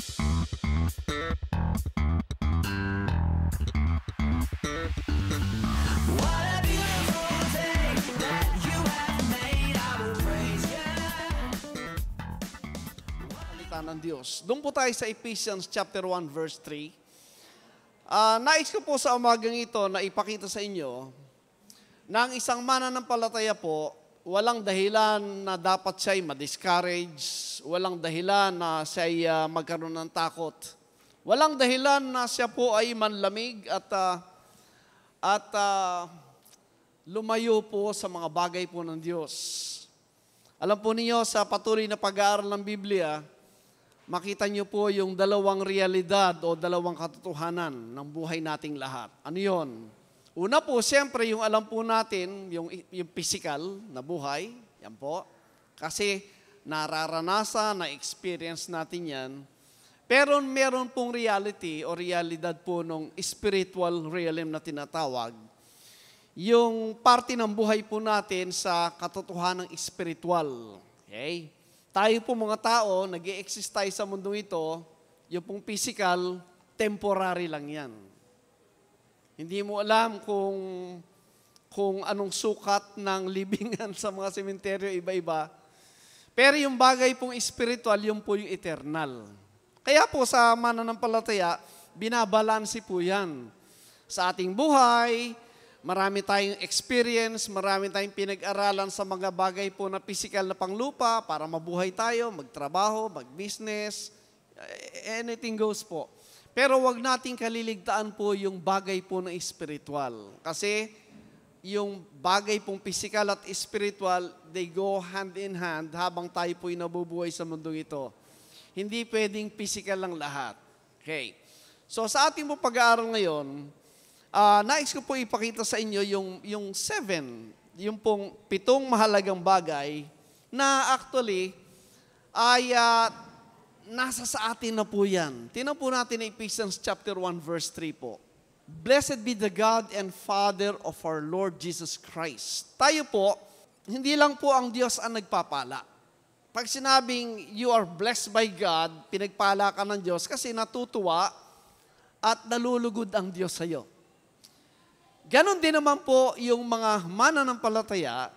Ng Diyos. Doon po tayo sa Ephesians chapter 1 verse 3. Nais ko po sa umagang ito na ipakita sa inyo na ang isang mananampalataya po, walang dahilan na dapat siya'y ma-discourage, walang dahilan na siya'y magkaroon ng takot, walang dahilan na siya po ay manlamig at lumayo po sa mga bagay po ng Diyos. Alam po niyo, sa patuloy na pag-aaral ng Biblia, makita niyo po yung dalawang realidad o dalawang katotohanan ng buhay nating lahat. Ano yon? Una po, siyempre, yung alam po natin, yung physical na buhay, yan po. Kasi nararanasan, na-experience natin yan. Pero meron pong reality o realidad po ng spiritual realm na tinatawag. Yung parte ng buhay po natin sa katotohanan ng spiritual. Okay? Tayo po mga tao, nag-i-exist tayo sa mundong ito, yung pong physical, temporary lang yan. Hindi mo alam kung anong sukat ng libingan sa mga sementeryo, iba-iba. Pero yung bagay pong spiritual, yung po yung eternal. Kaya po sa mananampalataya, binabalansi po yan. Sa ating buhay, marami tayong experience, marami tayong pinag-aralan sa mga bagay po na physical na panglupa para mabuhay tayo, magtrabaho, mag-business, anything goes po. Pero wag nating kaliligtaan po yung bagay po na spiritual. Kasi yung bagay pong physical at spiritual, they go hand in hand habang tayo po'y nabubuhay sa mundong ito. Hindi pwedeng physical lang lahat. Okay. So sa ating po pag-aaral ngayon, nais ko po ipakita sa inyo yung 7, yung pong 7 mahalagang bagay na actually ay nasa sa atin na po yan. Tingnan po natin na Ephesians chapter 1 verse 3 po. Blessed be the God and Father of our Lord Jesus Christ. Tayo po, hindi lang po ang Diyos ang nagpapala. Pag sinabing you are blessed by God, pinagpala ka ng Diyos kasi natutuwa at nalulugod ang Diyos sa iyo. Ganon din naman po yung mga mananampalataya.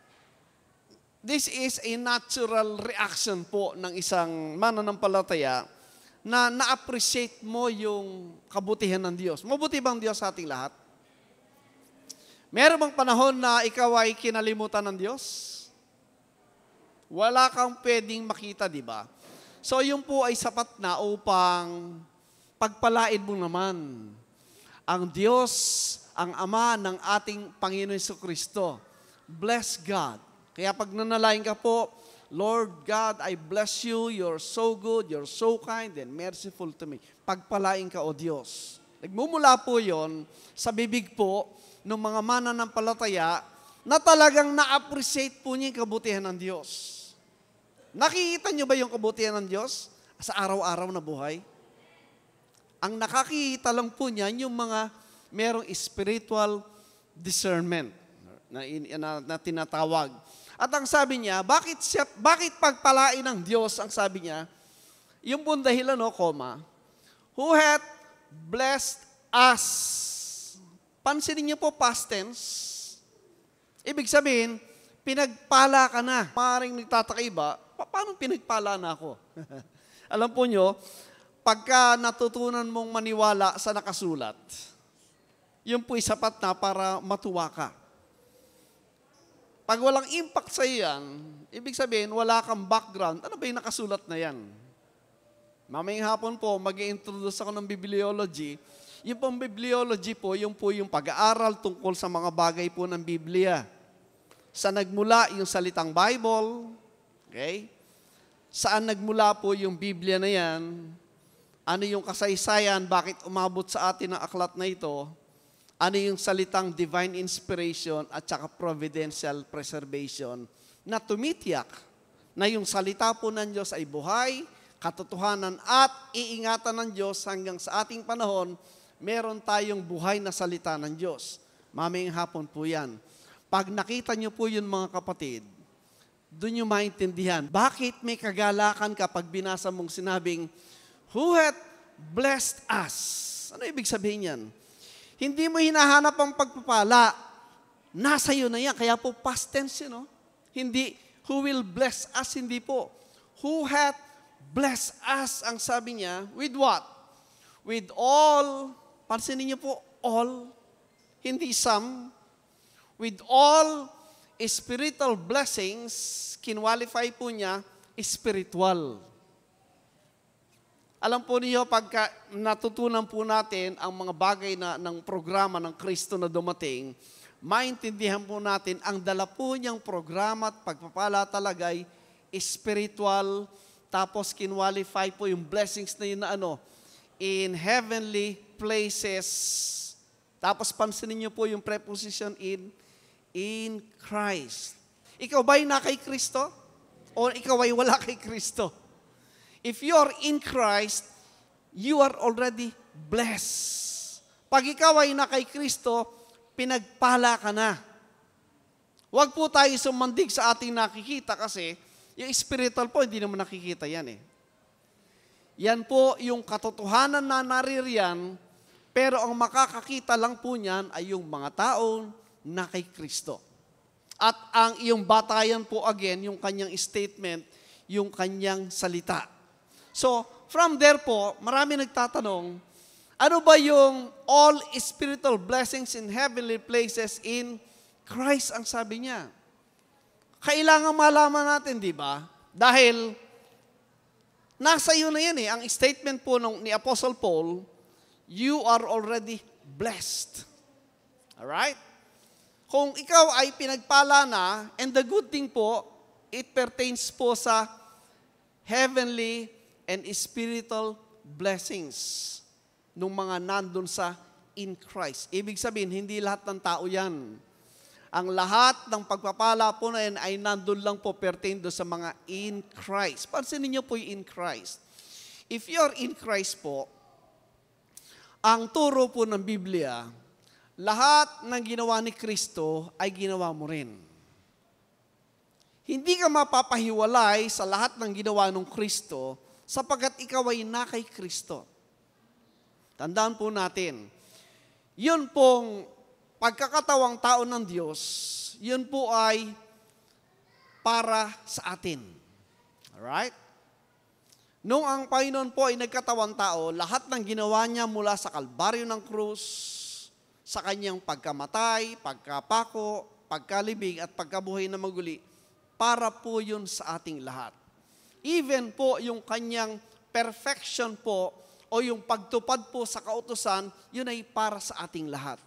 This is a natural reaction po ng isang mananampalataya na na-appreciate mo yung kabutihan ng Diyos. Mabuti bang Diyos sa ating lahat? Meron bang panahon na ikaw ay kinalimutan ng Diyos? Wala kang pwedeng makita, di ba? So yung po ay sapat na upang pagpalain mo naman ang Diyos, ang Ama ng ating Panginoon Jesucristo. Bless God. Kaya pag nanalain ka po, Lord God, I bless you. You're so good, you're so kind, and merciful to me. Pagpalain ka, O Diyos. Nagmumula po yon sa bibig po ng mga mananampalataya na talagang na-appreciate po niya yung kabutihan ng Diyos. Nakikita niyo ba yung kabutihan ng Diyos sa araw-araw na buhay? Ang nakakita lang po niyan yung mga merong spiritual discernment na tinatawag. At ang sabi niya, bakit pagpalain ng Diyos, ang sabi niya, yung pong dahilan, who hath blessed us. Pansinin niyo po, past tense. Ibig sabihin, pinagpala ka na. Maaaring nagtataka iba, paano pinagpala na ako? Alam po niyo, pagka natutunan mong maniwala sa nakasulat, yun po'y sapat na para matuwa ka. Pag walang impact sa iyan, ibig sabihin, wala kang background, ano ba yung nakasulat na yan? Mamayang hapon po, mag-i-introduce ako ng bibliology. Yung pong bibliology po yung pag-aaral tungkol sa mga bagay po ng Biblia. Saan nagmula yung salitang Bible? Okay? Saan nagmula po yung Biblia na yan? Ano yung kasaysayan? Bakit umabot sa atin ang aklat na ito? Ano yung salitang divine inspiration at saka providential preservation na tumitiyak na yung salita po ng Diyos ay buhay, katotohanan at iingatan ng Diyos hanggang sa ating panahon, meron tayong buhay na salita ng Diyos. Mamayang hapon po yan. Pag nakita niyo po yun mga kapatid, doon nyo maintindihan. Bakit may kagalakan kapag binasa mong sinabing, who hath blessed us. Ano ibig sabihin yan? Hindi mo hinahanap ang pagpapala. Nasa iyo na yan. Kaya po past tense yun. No? Hindi, who will bless us, hindi po. Who hath blessed us, ang sabi niya, with what? With all, pansinin niyo po, all, hindi some. With all spiritual blessings, kinwalify po niya, spiritual. Alam po niyo, pagka natutunan po natin ang mga bagay na ng programa ng Kristo na dumating, maintindihan po natin ang dala po niyang programa at pagpapala talagay spiritual, tapos kinwalify po yung blessings na yun na in heavenly places. Tapos pansinin niyo po yung preposition in Christ. Ikaw ba'y na kay Kristo? O ikaw ay wala kay Kristo? If you are in Christ, you are already blessed. Pag ikaw ay na kay Kristo, pinagpala ka na. Huwag po tayo sumandig sa ating nakikita kasi yung spiritual po, hindi naman nakikita yan eh. Yan po yung katotohanan na naririyan, pero ang makakakita lang po niyan ay yung mga tao na kay Kristo. At ang iyong batayan po again, yung kanyang statement, yung kanyang salita. So, from there po, marami nagtatanong, ano ba yung all spiritual blessings in heavenly places in Christ, ang sabi niya? Kailangan malaman natin, di ba? Dahil, nasa iyo na yan eh. Ang statement po ni Apostle Paul, you are already blessed. Alright? Kung ikaw ay pinagpala na, and the good thing po, it pertains po sa heavenly and spiritual blessings nung mga nandun sa in Christ. Ibig sabihin, hindi lahat ng tao yan. Ang lahat ng pagpapala po na yan ay nandun lang po pertain do sa mga in Christ. Pansinin niyo po yung in Christ. If you're in Christ po, ang turo po ng Biblia, lahat ng ginawa ni Kristo ay ginawa mo rin. Hindi ka mapapahiwalay sa lahat ng ginawa ng Kristo sapagkat ikaw ay na kay Kristo. Tandaan po natin, yun pong pagkakatawang tao ng Diyos, yun po ay para sa atin. Alright? Nung ang Panginoon po ay nagkatawang tao, lahat ng ginawa niya mula sa kalbaryo ng krus, sa kanyang pagkamatay, pagkapako, pagkalibing at pagkabuhay na maguli, para po yun sa ating lahat. Even po yung kanyang perfection po o yung pagtupad po sa kautusan, yun ay para sa ating lahat.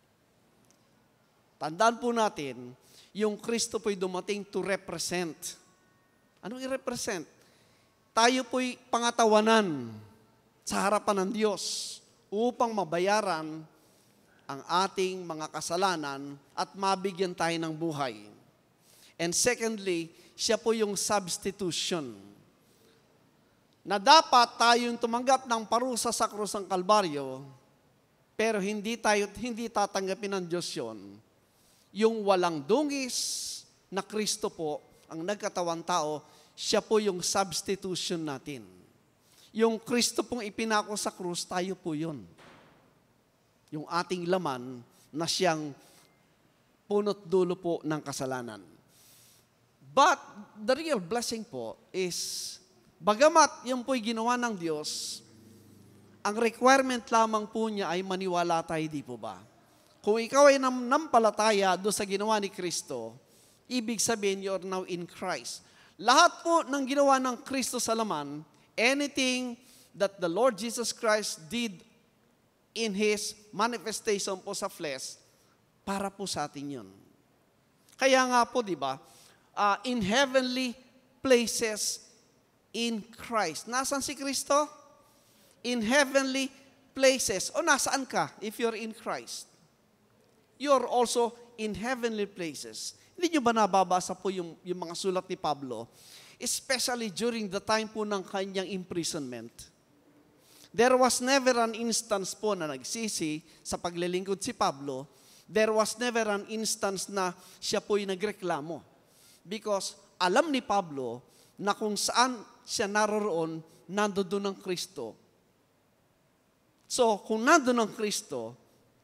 Tandaan po natin, yung Kristo po'y dumating to represent. Anong i-represent? Tayo po'y pangatawanan sa harapan ng Diyos upang mabayaran ang ating mga kasalanan at mabigyan tayo ng buhay. And secondly, siya po yung substitution. Na dapat tayong tumanggap ng parusa sa krus ng Kalbaryo, pero hindi tatanggapin ng Diyos yun. Yung walang dungis na Kristo po, ang nagkatawang tao, siya po yung substitution natin. Yung Kristo pong ipinako sa krus, tayo po yun. Yung ating laman na siyang punot dulo po ng kasalanan. But the real blessing po is, bagamat yung po'y ginawa ng Diyos, ang requirement lamang po niya ay maniwala tayo, di po ba? Kung ikaw ay nampalataya doon sa ginawa ni Kristo, ibig sabihin you're now in Christ. Lahat po ng ginawa ng Kristo sa laman, anything that the Lord Jesus Christ did in His manifestation po sa flesh, para po sa atin yun. Kaya nga po, di ba, in heavenly places in Christ. Nasaan si Kristo? In heavenly places. O nasaan ka if you're in Christ? You're also in heavenly places. Hindi nyo ba nababasa po yung mga sulat ni Pablo? Especially during the time po ng kanyang imprisonment. There was never an instance po na nagsisi sa paglilingkod si Pablo. There was never an instance na siya po'y nagreklamo. Because alam ni Pablo na kung saan siya naroroon, nandoon ang Kristo. So, kung nandoon ang Kristo,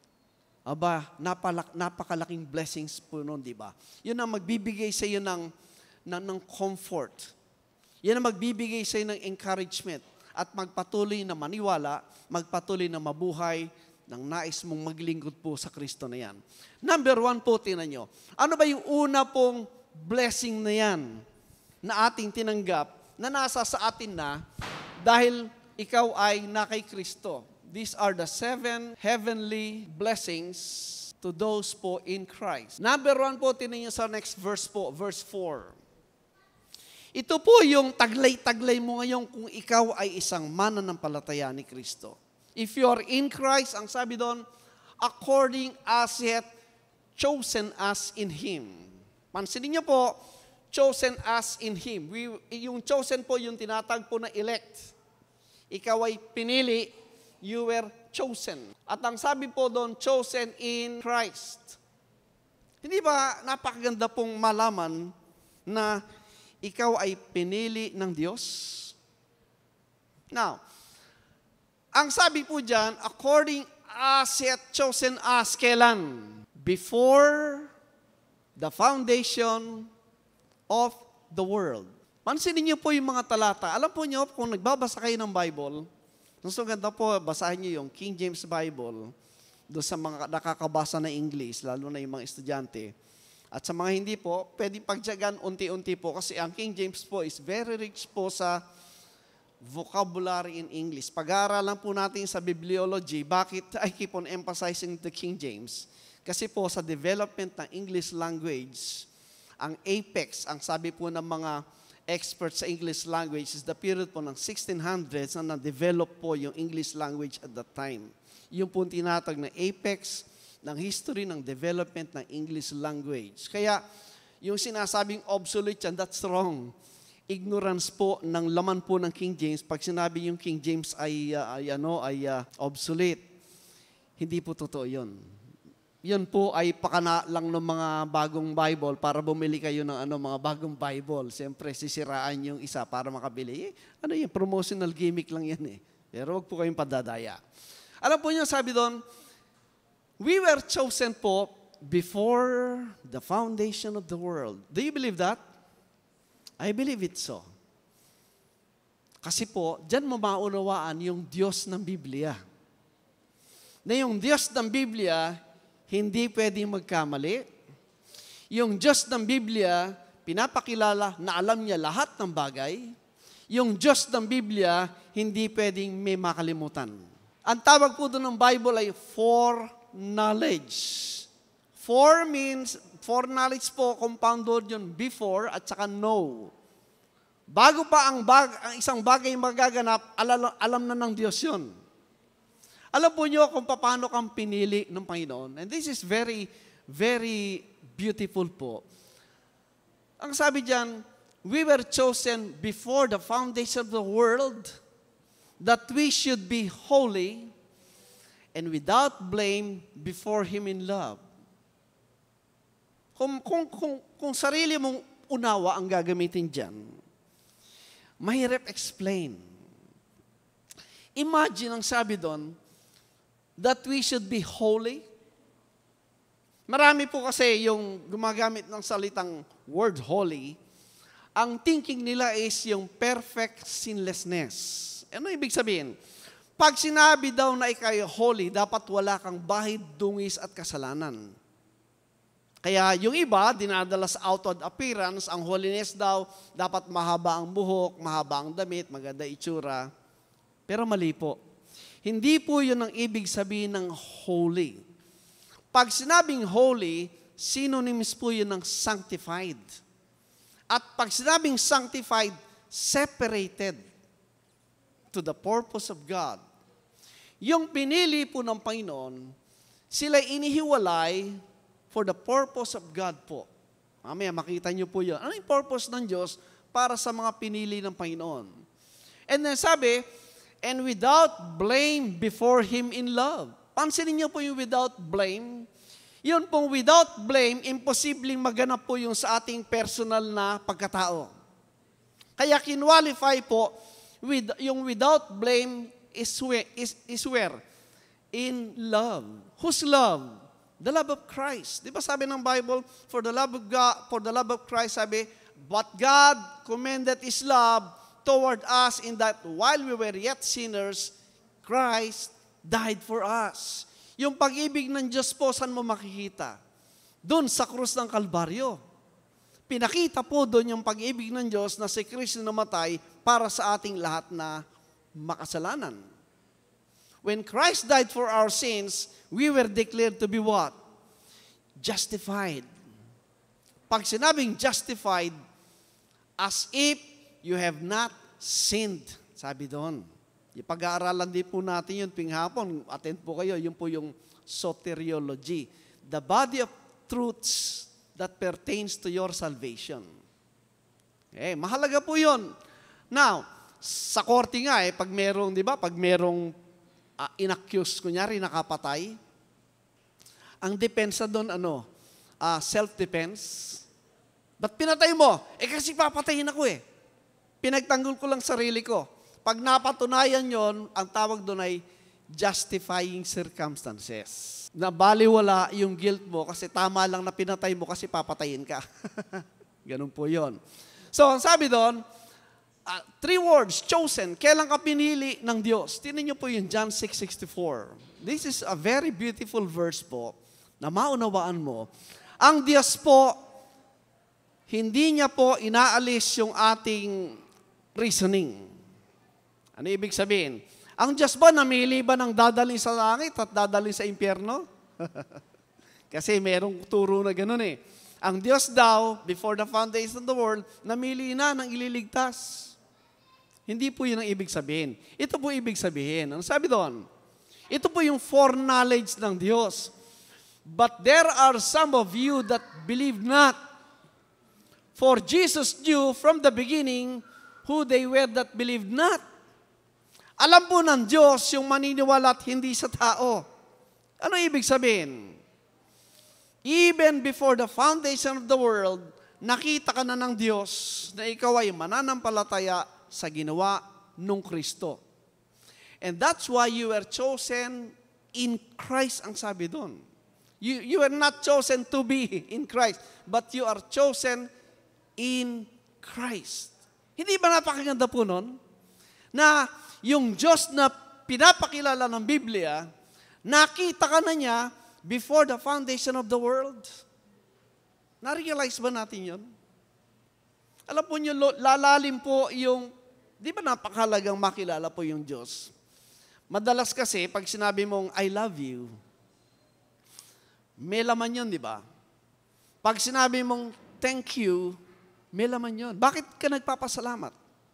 napakalaking blessings po nun, di ba? Yun ang magbibigay sa iyo ng comfort. Yan ang magbibigay sa iyo ng encouragement at magpatuloy na maniwala, magpatuloy na mabuhay ng nais mong maglingkod po sa Kristo na yan. Number 1 po, tingnan nyo. Ano ba yung una pong blessing na yan na ating tinanggap na nasa sa atin na dahil ikaw ay na kay Kristo? These are the 7 heavenly blessings to those po in Christ. Number 1 po, tingnan nyo sa next verse po, verse 4. Ito po yung taglay-taglay mo ngayon kung ikaw ay isang mananampalataya ni Kristo. If you are in Christ, ang sabi doon, according as yet chosen us in Him. Pansinin niyo po, chosen us in Him. Yung chosen po, yung tinatag po na elect. Ikaw ay pinili, you were chosen. At ang sabi po doon, chosen in Christ. Hindi ba napakaganda pong malaman na ikaw ay pinili ng Diyos? Now, ang sabi po dyan, according as yet chosen us, kailan? Before the foundation of the world. Pansinin niyo po yung mga talata. Alam po niyo, kung nagbabasa kayo ng Bible, gusto ganda po, basahin niyo yung King James Bible, doon sa mga nakakabasa na English, lalo na yung mga estudyante. At sa mga hindi po, pwedeng pagtiyagan unti-unti po kasi ang King James po is very rich po sa vocabulary in English. Pag-aaralan po natin sa bibliology, bakit I keep on emphasizing the King James? Kasi po sa development ng English language, ang apex, ang sabi po ng mga experts sa English language is the period po ng 1600s na na-develop po yung English language at that time. Yung po tinatag na apex ng history ng development ng English language. Kaya, yung sinasabing obsolete yan, that's wrong. Ignorance po ng laman po ng King James. Pag sinabi yung King James ay obsolete, hindi po totoo yun. Yun po ay pakana lang ng mga bagong Bible para bumili kayo ng mga bagong Bible. Siyempre, sisiraan yung isa para makabili. Yung promotional gimmick lang yan eh. Pero huwag po kayong padadaya. Alam po niyo, sabi doon, we were chosen po before the foundation of the world. Do you believe that? I believe it so. Kasi po, dyan mo maunawaan yung Diyos ng Biblia. Na yung Diyos ng Biblia, hindi pwedeng magkamali. Yung Diyos ng Biblia, pinapakilala na alam niya lahat ng bagay. Yung Diyos ng Biblia, hindi pwedeng may makalimutan. Ang tawag po doon ng Bible ay foreknowledge. Foreknowledge po, compound word yun, before at saka know. Bago pa ang isang bagay magaganap, alam na ng Diyos yun. Alam po niyo kung paano kang pinili ng Panginoon. And this is very, very beautiful po. Ang sabi diyan, we were chosen before the foundation of the world that we should be holy and without blame before Him in love. Kung sarili mong unawa ang gagamitin dyan, mahirap explain. Imagine ang sabi doon, that we should be holy. Marami po kasi yung gumagamit ng salitang word holy, ang thinking nila is yung perfect sinlessness. Ano ibig sabihin? Pag sinabi daw na ikay holy, dapat wala kang bahid, dungis at kasalanan. Kaya yung iba, dinadala sa outward appearance, ang holiness daw, dapat mahaba ang buhok, mahaba ang damit, maganda itsura. Pero mali po. Hindi po yun ang ibig sabihin ng holy. Pag sinabing holy, synonyms po yun ng sanctified. At pag sinabing sanctified, separated to the purpose of God. Yung pinili po ng Panginoon, sila inihiwalay for the purpose of God po. Mamaya makita niyo po yun. Ano yung purpose ng Diyos para sa mga pinili ng Panginoon? And then sabi, and without blame before Him in love. Pansinin niyo po yung without blame. Yun pong without blame, imposibleng maganap po yung sa ating personal na pagkatao. Kaya kinwalify po yung without blame is where? In love. Whose love? The love of Christ. Di ba sabi ng Bible, for the love of God, for the love of Christ, sabi, but God commended His love toward us in that while we were yet sinners, Christ died for us. Yung pag-ibig ng Diyos po, saan mo makikita? Doon sa krus ng Kalbaryo. Pinakita po doon yung pag-ibig ng Diyos na si Kristo namatay para sa ating lahat na makasalanan. When Christ died for our sins, we were declared to be what? Justified. Pag sinabing justified, as if you have not sinned. Sabi doon. Ipag-aaralan din po natin yun, pinghapon, attend po kayo, yun po yung soteriology. The body of truths that pertains to your salvation. Okay, mahalaga po yun. Now, sa korte nga, pag merong, di ba, pag merong inaccuse, kunyari nakapatay, ang depensa doon, self-defense. Ba't pinatay mo? Kasi papatayin ako Pinagtanggol ko lang sarili ko. Pag napatunayan yon, ang tawag doon ay justifying circumstances. Nabaliwala yung guilt mo kasi tama lang na pinatay mo kasi papatayin ka. Ganun po yon. So, ang sabi doon, 3 words, chosen. Kailan ka pinili ng Diyos? Tingnan niyo po yung John 6:64. This is a very beautiful verse po na maunawaan mo. Ang Diyos po, hindi niya po inaalis yung ating reasoning. Ano ibig sabihin? Ang Diyos ba namili ba ng dadalhin sa langit at dadalhin sa impyerno? Kasi merong turo na ganun Ang Diyos daw, before the foundation of the world, namili na ng ililigtas. Hindi po yun ang ibig sabihin. Ito po ibig sabihin. Ano sabi doon? Ito po yung foreknowledge ng Diyos. But there are some of you that believe not. For Jesus knew from the beginning who they were that believed not. Alam po ng Diyos yung maniniwala at hindi sa tao. Ano ibig sabihin? Even before the foundation of the world, nakita ka na ng Diyos na ikaw ay mananampalataya sa ginawa nung Kristo. And that's why you were chosen in Christ, ang sabi doon. You were not chosen to be in Christ, but you are chosen in Christ. Hindi ba napakaganda po nun? Na yung Diyos na pinapakilala ng Biblia, nakita ka na niya before the foundation of the world. Na-realize ba natin yun? Alam po niyo, lalalim po yung, di ba napakahalagang makilala po yung Diyos? Madalas kasi, pag sinabi mong, I love you, may laman yun, di ba? Pag sinabi mong, thank you, may laman yun. Bakit ka nagpapasalamat?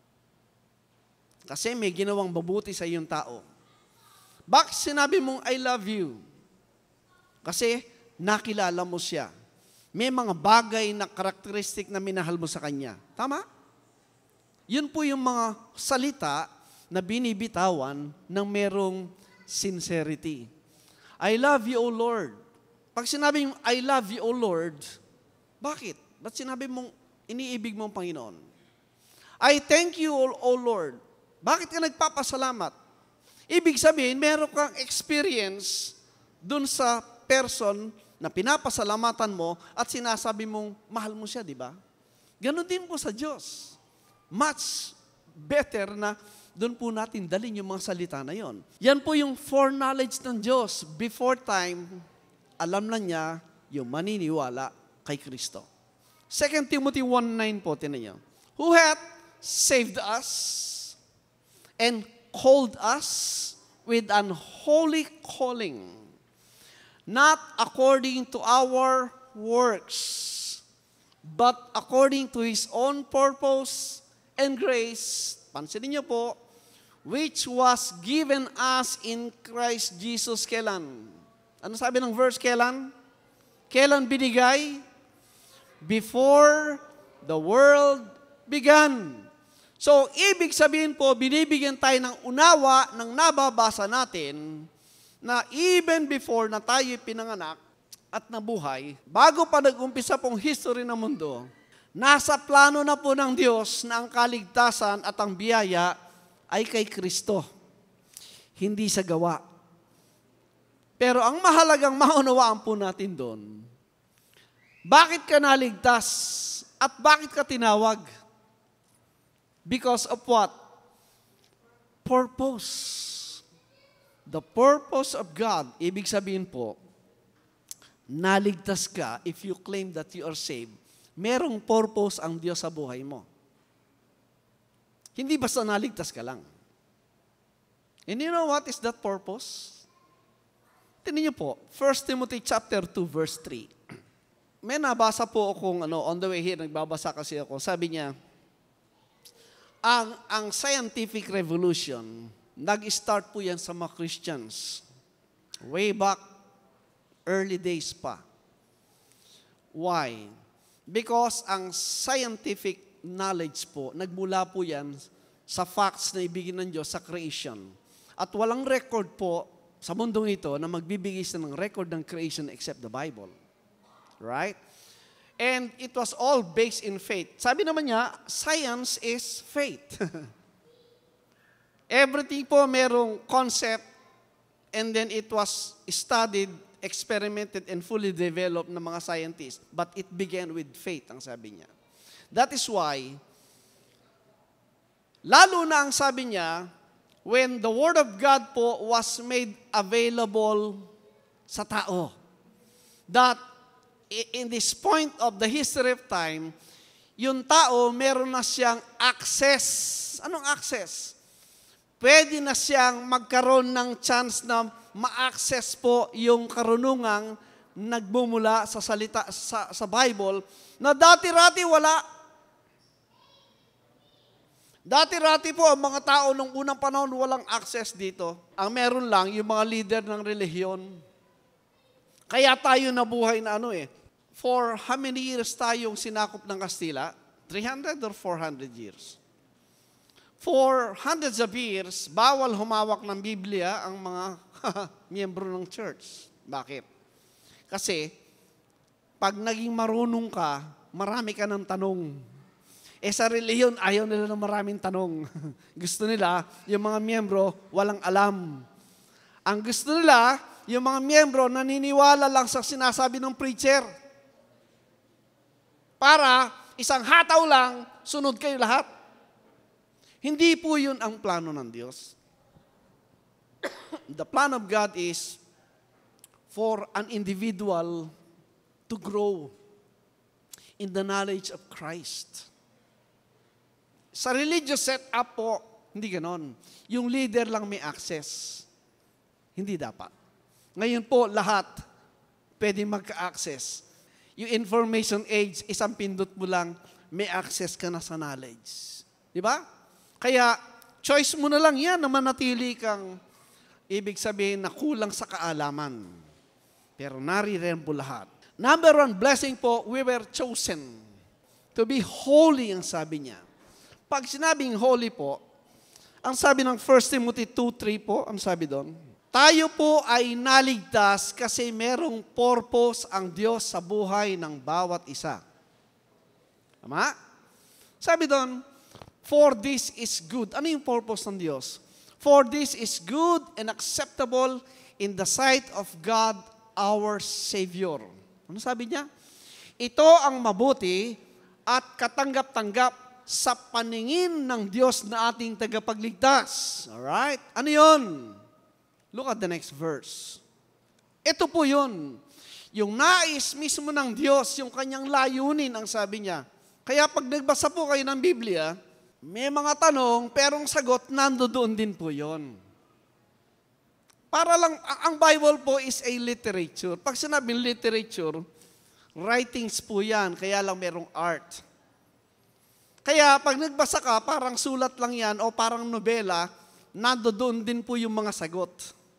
Kasi may ginawang mabuti sa iyong tao. Bakit sinabi mong, I love you? Kasi nakilala mo siya. May mga bagay na karakteristik na minahal mo sa Kanya. Tama? Yun po yung mga salita na binibitawan ng merong sincerity. I love you, O Lord. Pag sinabi mong, I love you, O Lord, bakit? Ba't sinabi mong, iniibig mong Panginoon? I thank you, O Lord. Bakit ka nagpapasalamat? Ibig sabihin, meron kang experience dun sa person na pinapasalamatan mo at sinasabi mong mahal mo siya, di ba? Ganon din po sa Diyos. Much better na doon po natin dalhin yung mga salita na yon. Yan po yung foreknowledge ng Diyos. Before time, alam na niya yung maniniwala kay Kristo. 2 Timothy 1:9 po, tinan niyo. Who hath saved us and called us with an holy calling, not according to our works, but according to His own purpose and grace, pansinin niyo po, which was given us in Christ Jesus. Kailan? Ano sabi ng verse? Kailan? Kailan binigay? Before the world began. So, ibig sabihin po, binibigyan tayo ng unawa ng nababasa natin na even before na tayo pinanganak at nabuhay, bago pa nag-umpisa pong history ng mundo, nasa plano na po ng Diyos na ang kaligtasan at ang biyaya ay kay Kristo, hindi sa gawa. Pero ang mahalagang maunawaan po natin doon, bakit ka naligtas at bakit ka tinawag? Because of what? Purpose. The purpose of God, ibig sabihin po, naligtas ka if you claim that you are saved. Merong purpose ang Diyos sa buhay mo. Hindi basta naligtas ka lang. And you know what is that purpose? Tingnan niyo po, 1 Timothy chapter 2 verse 3. May nabasa po akong on the way here, nagbabasa kasi ako. Sabi niya, ang scientific revolution, nag-start po yan sa mga Christians. Way back, early days pa. Why? Because ang scientific knowledge po, nagmula po yan sa facts na ibigin ng Diyos sa creation. At walang record po sa mundong ito na magbibigay ng record ng creation except the Bible. Right? And it was all based in faith. Sabi naman niya, science is faith. Everything po merong concept and then it was studied, experimented, and fully developed ng mga scientists. But it began with faith, ang sabi niya. That is why, lalo na ang sabi niya, when the Word of God po was made available sa tao, that in this point of the history of time, yung tao meron na siyang access. Anong access? Pwede na siyang magkaroon ng chance na ma-access po yung karunungang nagmumula sa salita sa Bible na dati-rati wala. Dati-rati po ang mga tao nung unang panahon walang access dito. Ang meron lang yung mga leader ng relihiyon. Kaya tayo nabuhay na for how many years tayong sinakop ng Kastila? 300 or 400 years? For hundreds of years, bawal humawak ng Biblia ang mga miyembro ng church. Bakit? Kasi, pag naging marunong ka, marami ka ng tanong. Sa relihiyon, ayaw nila ng maraming tanong. Gusto nila, yung mga miyembro, walang alam. Ang gusto nila, yung mga miyembro, naniniwala lang sa sinasabi ng preacher. Para isang hataw lang, sunod kayo lahat. Hindi po yun ang plano ng Diyos. The plan of God is for an individual to grow in the knowledge of Christ. Sa religious setup po, hindi ganon. Yung leader lang may access. Hindi dapat. Ngayon po, lahat pwede magka-access. Yung information age, isang pindot mo lang, may access ka na sa knowledge. Di ba? Kaya, choice mo na lang yan na manatili kang, ibig sabihin na kulang sa kaalaman. Pero naririyan po lahat. Number one blessing po, we were chosen to be holy, ang sabi niya. Pag sinabing holy po, ang sabi ng 1 Timothy 2:3 po, ang sabi doon, tayo po ay naligtas kasi merong purpose ang Diyos sa buhay ng bawat isa. Tama? Sabi doon, for this is good. Ano yung purpose ng Diyos? For this is good and acceptable in the sight of God, our Savior. Ano sabi niya? Ito ang mabuti at katanggap-tanggap sa paningin ng Diyos na ating tagapagligtas. Alright? Ano yun? Look at the next verse. Ito po yun. Yung nais mismo ng Diyos, yung kanyang layunin, ang sabi niya. Kaya pag nagbasa po kayo ng Biblia, may mga tanong, pero ang sagot, nandoon din po yun. Para lang, ang Bible po is a literature. Pag sinabing literature, writings po yan, kaya lang merong art. Kaya pag nagbasa ka, parang sulat lang yan o parang nobela, nandoon din po yung mga sagot.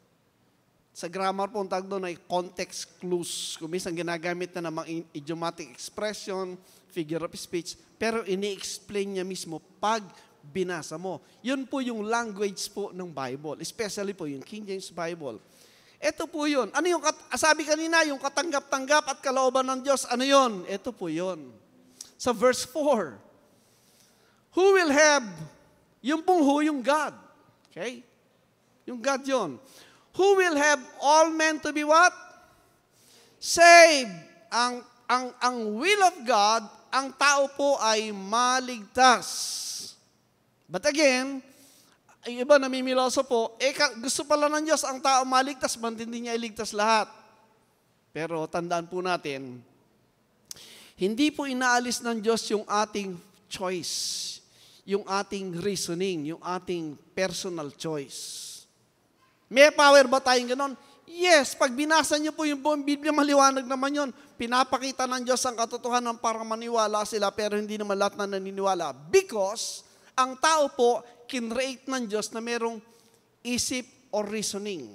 Sa grammar po, ang tawag doon ay context clues. Kung minsan ginagamit na ng mga idiomatic expression, figure of speech, pero ini-explain niya mismo pag binasa mo. Yun po yung language po ng Bible, especially po yung King James Bible. Ito po yun. Ano yung, sabi kanina, yung katanggap-tanggap at kalooban ng Diyos, ano yun? Ito po yun. Sa verse 4, who will have, yung pong who, yung God. Okay? Yung God yun. Who will have all men to be what? Saved. Ang will of God, ang tao po ay maligtas. But again, yung iba namimiloso po, gusto pala ng Diyos ang tao maligtas, ba't hindi niya iligtas lahat? Pero tandaan po natin, hindi po inaalis ng Diyos yung ating choice, yung ating reasoning, yung ating personal choice. May power ba tayong ganon? Yes, pag binasa niyo po yung buong Biblia, maliwanag naman yun. Pinapakita ng Diyos ang katotohanan para maniwala sila, pero hindi naman lahat na naniniwala. Because ang tao po, kinreate ng Diyos na merong isip or reasoning.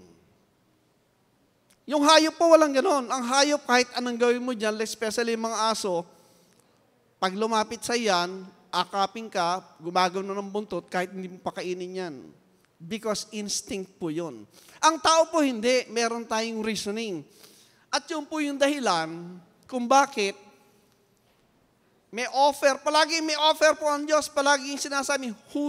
Yung hayop po walang ganon. Ang hayop, kahit anong gawin mo dyan, especially mga aso, pag lumapit sa yan, akapin ka, gumagaw na ng buntot, kahit hindi mo pakainin yan. Because instinct po yun. Ang tao po hindi, meron tayong reasoning. At yun po yung dahilan kung bakit may offer, palagi may offer po ang Diyos, palagi yung sinasabi,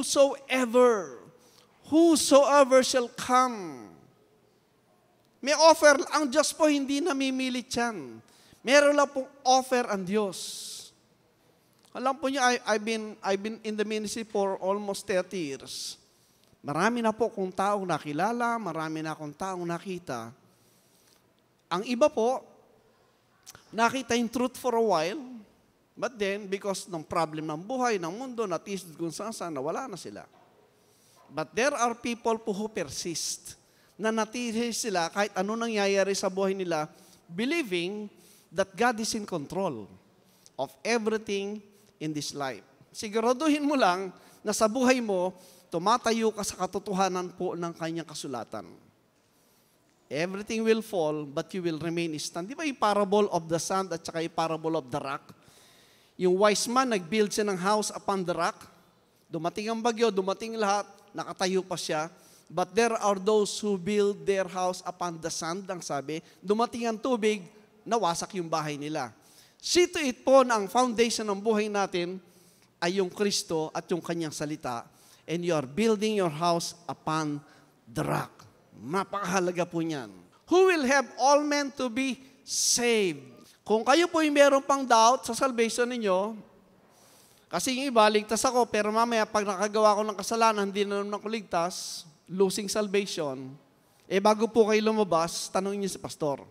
whosoever shall come. May offer, ang Diyos po hindi namimilit yan. Meron lang pong offer ang Diyos. Alam po niyo, I've been in the ministry for almost 30 years. Marami na po kong taong nakilala, marami na akong taong nakita. Ang iba po, nakita yung truth for a while, but then, because ng problem ng buhay, ng mundo, natisod kung saan, nawala na sila. But there are people who persist, na natitis sila kahit ano nangyayari sa buhay nila, believing that God is in control of everything in this life. Siguraduhin mo lang na sa buhay mo, tumatayo ka sa katotohanan po ng kanyang kasulatan. Everything will fall, but you will remain stand. Di ba yung parable of the sand at saka yung parable of the rock? Yung wise man, nag-build siya ng house upon the rock. Dumating ang bagyo, dumating lahat, nakatayo pa siya. But there are those who build their house upon the sand, ang sabi. Dumating ang tubig, nawasak yung bahay nila. See to it po na ang foundation ng buhay natin ay yung Kristo at yung kanyang salita. And you are building your house upon the rock. Napakahalaga po niyan. Who will have all men to be saved? Kung kayo po yung meron pang doubt sa salvation ninyo, kasi yung iba, ligtas ako, pero mamaya pag nakagawa ko ng kasalanan, hindi na naman ako ligtas, losing salvation, bago po kayo lumabas, tanongin niyo si pastor.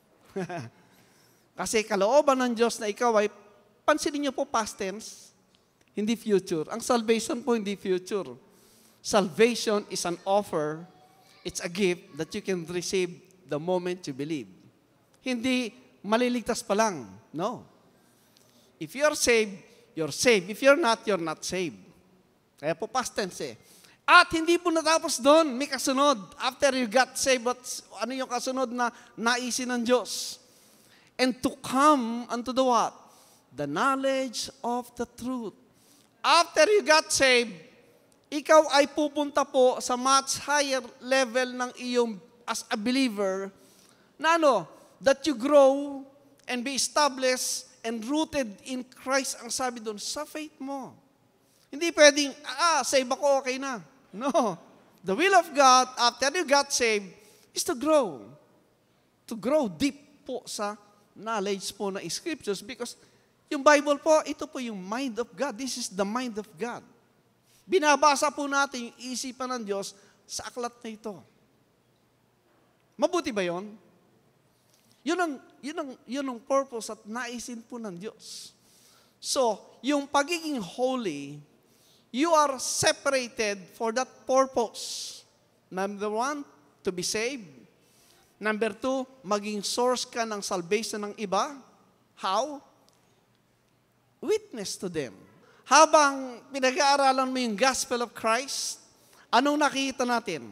Kasi kalooban ng Diyos na ikaw ay, pansinin niyo po past tense, hindi future. Ang salvation po hindi future. Salvation is an offer. It's a gift that you can receive the moment you believe. Hindi maliligtas pa lang. No. If you're saved, you're saved. If you're not saved. Kaya po past tense eh. At hindi po natapos doon. May kasunod. After you got saved, ano yung kasunod na naisin ng Diyos? And to come unto the what? The knowledge of the truth. After you got saved, ikaw ay pupunta po sa much higher level ng iyong as a believer na that you grow and be established and rooted in Christ ang sabi doon, sa faith mo. Hindi pwedeng, save ako, okay na. No. The will of God, after you got saved, is to grow. To grow deep po sa knowledge po na scriptures because yung Bible po, ito po yung mind of God. This is the mind of God. Binabasa po natin yung isipan ng Diyos sa aklat na ito. Mabuti ba yun? Yun ang purpose at naisin po ng Diyos. So, yung pagiging holy, you are separated for that purpose. Number 1, to be saved. Number 2, maging source ka ng salvation ng iba. How? Witness to them. Habang pinag-aaralan mo yung gospel of Christ, anong nakikita natin?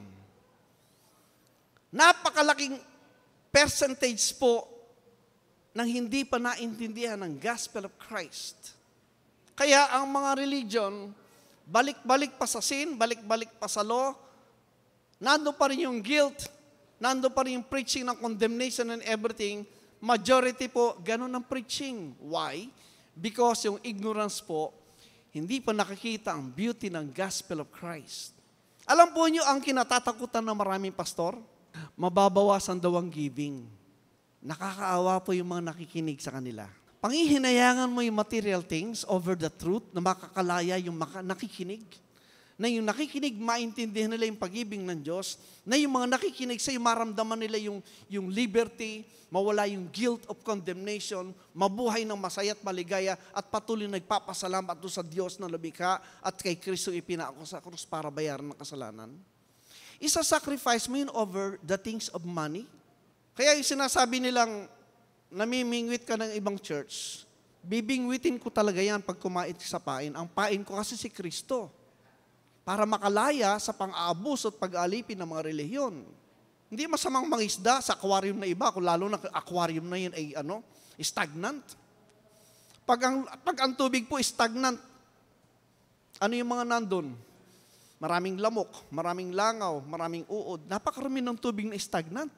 Napakalaking percentage po ng hindi pa naintindihan ng gospel of Christ. Kaya ang mga religion, balik-balik pa sa sin, balik-balik pa sa law, nando pa rin yung guilt, nando pa rin yung preaching ng condemnation and everything, majority po, ganun ang preaching. Why? Because yung ignorance po, hindi pa nakikita ang beauty ng gospel of Christ. Alam po niyo ang kinatatakutan ng maraming pastor? Mababawasan daw ang giving. Nakakaawa po yung mga nakikinig sa kanila. Pangihinayangan mo yung material things over the truth na makakalaya yung nakikinig. Na yung nakikinig, maintindihan nila yung pag-ibig ng Diyos. Na yung mga nakikinig sa'yo, maramdaman nila yung liberty, mawala yung guilt of condemnation, mabuhay ng masaya at maligaya, at patuloy nagpapasalamat doon sa Diyos na lumikha at kay Kristo ipinako sa krus para bayaran ng kasalanan. Isa-sacrifice mo yun over the things of money. Kaya yung sinasabi nilang, namimingwit ka ng ibang church, bibingwitin ko talaga yan pag kumait sa pain. Ang pain ko kasi si Kristo. Para makalaya sa pang-aabos at pag-alipin ng mga relihiyon. Hindi masamang mangisda sa aquarium na iba, kung lalo na aquarium na yun ay stagnant. Pag ang tubig po stagnant, ano yung mga nandun? Maraming lamok, maraming langaw, maraming uod. Napakarami ng tubig na stagnant.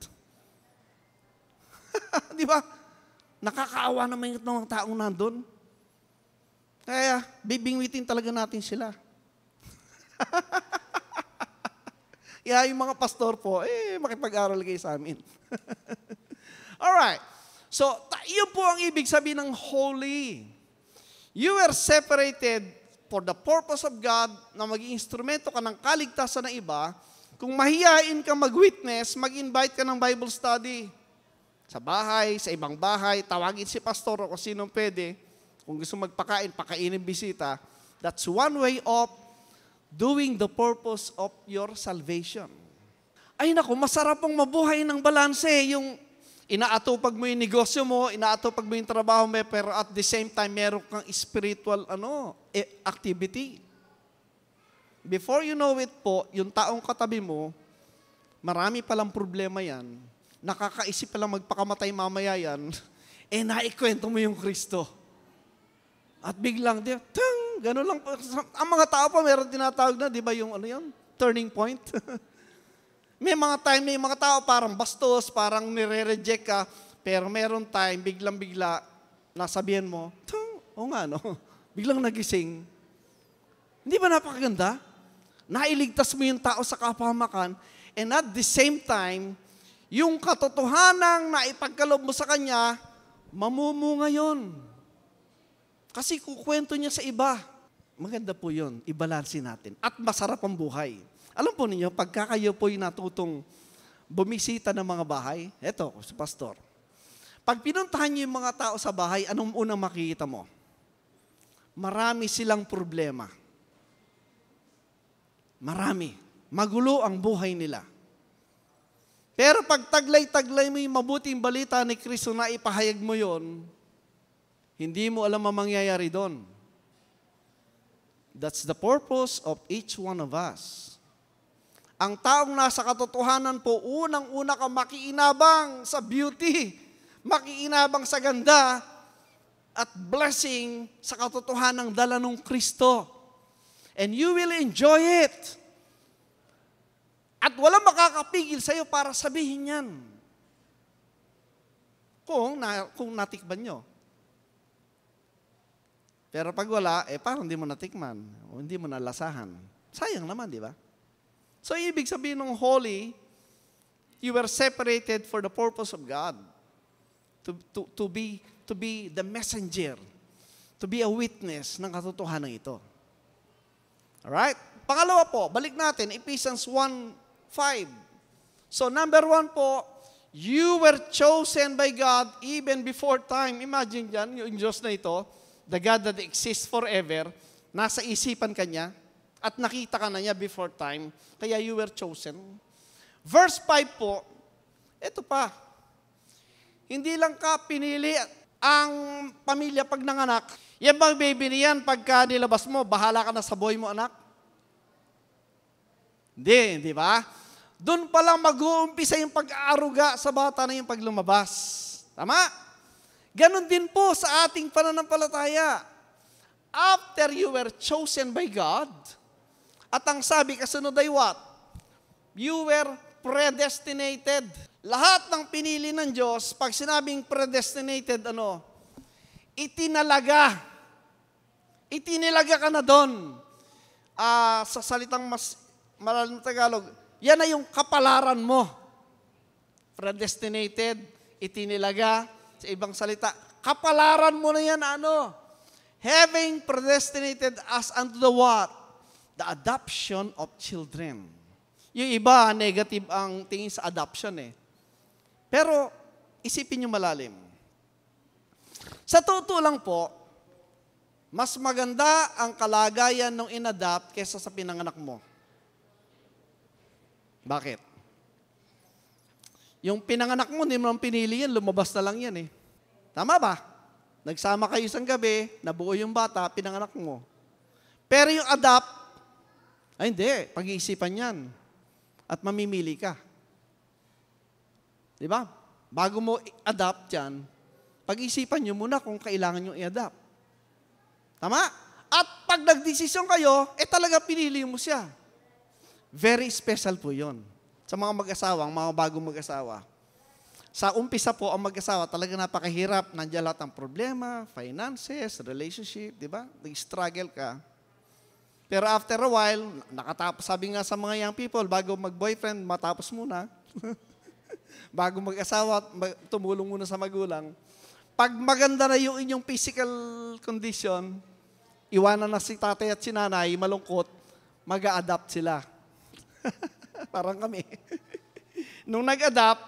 Di ba? Nakakaawa naman yung mga taong nandun. Kaya, bibingwitin talaga natin sila. Kaya yung mga pastor po, makipag-aral kayo sa amin. Alright. So, yun po ang ibig sabihin ng holy. You were separated for the purpose of God na maging instrumento ka ng kaligtasan ng iba. Kung mahiyain ka mag-witness, mag-invite ka ng Bible study. Sa bahay, sa ibang bahay, tawagin si pastor o kung sinong pwede. Kung gusto magpakain, pakainin bisita. That's one way of doing the purpose of your salvation. Ay naku, masarap pong mabuhay ng balanse. Yung inaatupag mo yung negosyo mo, inaatupag mo yung trabaho mo, pero at the same time, meron kang spiritual activity. Before you know it po, yung taong katabi mo, marami palang problema yan. Nakakaisip palang magpakamatay mamaya yan, naikwento mo yung Kristo. At biglang, gano'n lang po. Ang mga tao pa, meron tinatawag na, di ba yung turning point? May mga time na yung mga tao parang bastos, parang nire-reject ka, pero meron time, biglang-bigla, nasabihan mo, biglang nagising. Hindi ba napakaganda? Nailigtas mo yung tao sa kapahamakan, and at the same time, yung katotohanang na ipagkaloob mo sa kanya, mamumunga yun. Kasi kukwento niya sa iba. Maganda po yun, ibalansin natin. At masarap ang buhay. Alam po ninyo, pagka kayo po yung natutong bumisita ng mga bahay, eto, si pastor. Pag pinuntahan niyo yung mga tao sa bahay, anong unang makikita mo? Marami silang problema. Marami. Magulo ang buhay nila. Pero pag taglay-taglay mo yung mabuting balita ni Kristo na ipahayag mo yon, hindi mo alam ang mangyayari doon. That's the purpose of each one of us. Ang taong nasa katotohanan po, unang-una ka makiinabang sa beauty, makiinabang sa ganda, at blessing sa katotohanang dala ng Kristo. And you will enjoy it. At walang makakapigil sa'yo para sabihin yan. Kung natikman nyo. Pero pag wala, parang hindi mo natikman. O hindi mo nalasahan. Sayang naman, di ba? So, ibig sabihin ng holy, you were separated for the purpose of God. To be the messenger. To be a witness ng katotohanan ito. Alright? Pangalawa po, balik natin, Ephesians 1:5. So, number 1 po, you were chosen by God even before time. Imagine dyan, yung Diyos na ito, the God that exists forever, nasa isipan ka niya, at nakita ka na niya before time, kaya you were chosen. Verse 5 po, ito pa, hindi lang ka pinili ang pamilya pag nanganak. Yan bang baby niyan, pagka nilabas mo, bahala ka na sa buhay mo, anak? Hindi, di ba? Doon pa lang mag-uumpisa yung pag-aaruga sa bata na yung paglumabas. Tama? Ganon din po sa ating pananampalataya. After you were chosen by God, at ang sabi kasunod ay what? You were predestinated. Lahat ng pinili ng Diyos, pag sinabing predestinated, itinalaga. Itinilaga ka na doon. Sa salitang mas malalim na Tagalog, yan na yung kapalaran mo. Predestinated, itinilaga, sa ibang salita, kapalaran mo na yan, ano? Having predestinated us unto the what? The adoption of children. Yung iba, negative ang tingin sa adoption eh. Pero, isipin nyo malalim. Sa totoo lang po, mas maganda ang kalagayan ng inadopt kaysa sa pinanganak mo. Bakit? Yung pinanganak mo, hindi mo lang pinili yan, lumabas na lang yan eh. Tama ba? Nagsama kayo isang gabi, nabuo yung bata, pinanganak mo. Pero yung adopt, ay hindi, pag-iisipan yan. At mamimili ka. Di ba? Bago mo i-adopt yan, pag-isipan nyo muna kung kailangan nyo i-adopt. Tama? At pag nagdesisyon kayo, talaga pinili mo siya. Very special po yun. Sa mga mag-asawa, ang mga bagong mag-asawa. Sa umpisa po, ang mag-asawa talaga napakahirap. Nandiyan lahat ng problema, finances, relationship, di ba? Nag-struggle ka. Pero after a while, nakatapos, sabi nga sa mga young people, bago mag-boyfriend, matapos muna. Bago mag-asawa, tumulong muna sa magulang. Pag maganda na yung inyong physical condition, iwanan na si tatay at si nanay, malungkot, mag-a-adapt sila. Parang kami. Nung nag-adapt,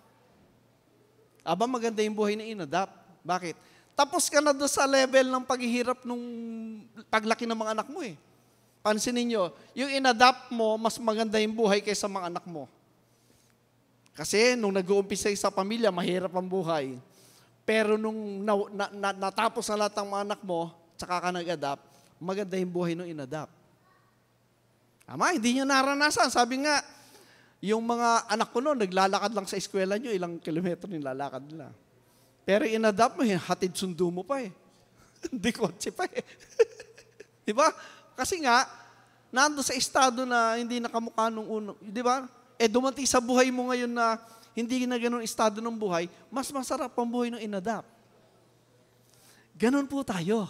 maganda yung buhay na in-adapt. Bakit? Tapos ka na doon sa level ng paghihirap nung paglaki ng mga anak mo eh. Pansinin nyo, yung in-adapt mo, mas maganda yung buhay kaysa mga anak mo. Kasi nung nag-uumpisa sa pamilya, mahirap ang buhay. Pero nung natapos na lahat ng mga anak mo, tsaka ka nag-adapt, maganda yung buhay nung in-adapt. Tama, hindi nyo naranasan. Sabi nga, yung mga anak ko noon, naglalakad lang sa eskwela nyo, ilang kilometro nilalakad nila. Pero in-adapt mo, hatid sundo mo pa eh. Hindi kotse pa eh. Di ba? Kasi nga, nando sa estado na hindi nakamukha nung uno. Di ba? Dumating sa buhay mo ngayon na hindi na ganun estado ng buhay, mas masarap ang buhay nung in-adapt. Ganun po tayo.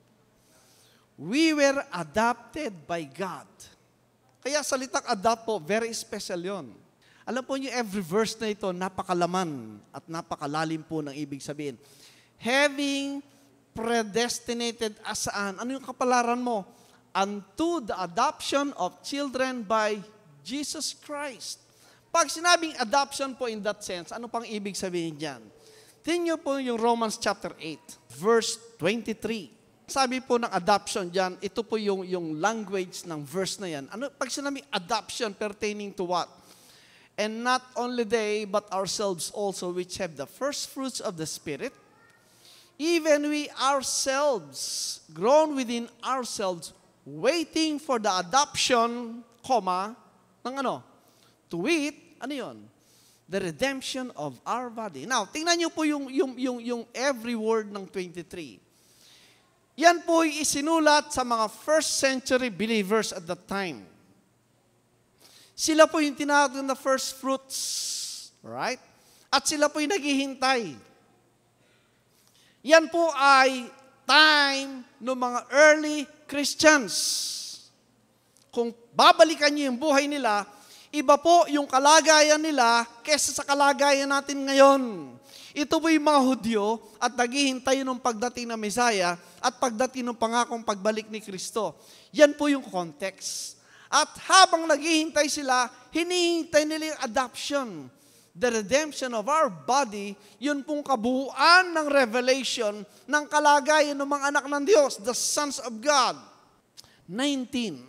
We were adopted by God. Kaya salitang adopt po, very special yon. Alam po niyo, every verse na ito, napakalaman at napakalalim po ng ibig sabihin. Having predestinated us saan? Ano yung kapalaran mo? Unto the adoption of children by Jesus Christ. Pag sinabing adoption po in that sense, ano pang ibig sabihin dyan? Tingnan niyo po yung Romans chapter 8, verse 23. Sabi po ng adoption dyan, ito po yung language ng verse na yan. Ano, pag sinabing adoption, pertaining to what? And not only they, but ourselves also, which have the first fruits of the Spirit, even we ourselves, grown within ourselves, waiting for the adoption, ng ano? To wit, ano yun? The redemption of our body. Now, tingnan niyo po yung every word ng 23. Yan po ay isinulat sa mga first century believers at that time. Sila po yung tinatawag na first fruits. Right? At sila po yung naghihintay. Yan po ay time ng mga early Christians. Kung babalikan niyo yung buhay nila, iba po yung kalagayan nila kesa sa kalagayan natin ngayon. Ito po yung mga Hudyo at naghihintay ng pagdating ng Mesiah at pagdating ng pangakong pagbalik ni Kristo. Yan po yung context. At habang naghihintay sila, hinihintay nila yung adoption. The redemption of our body, yun pong kabuuan ng revelation ng kalagayan ng mga anak ng Diyos, the sons of God. 19.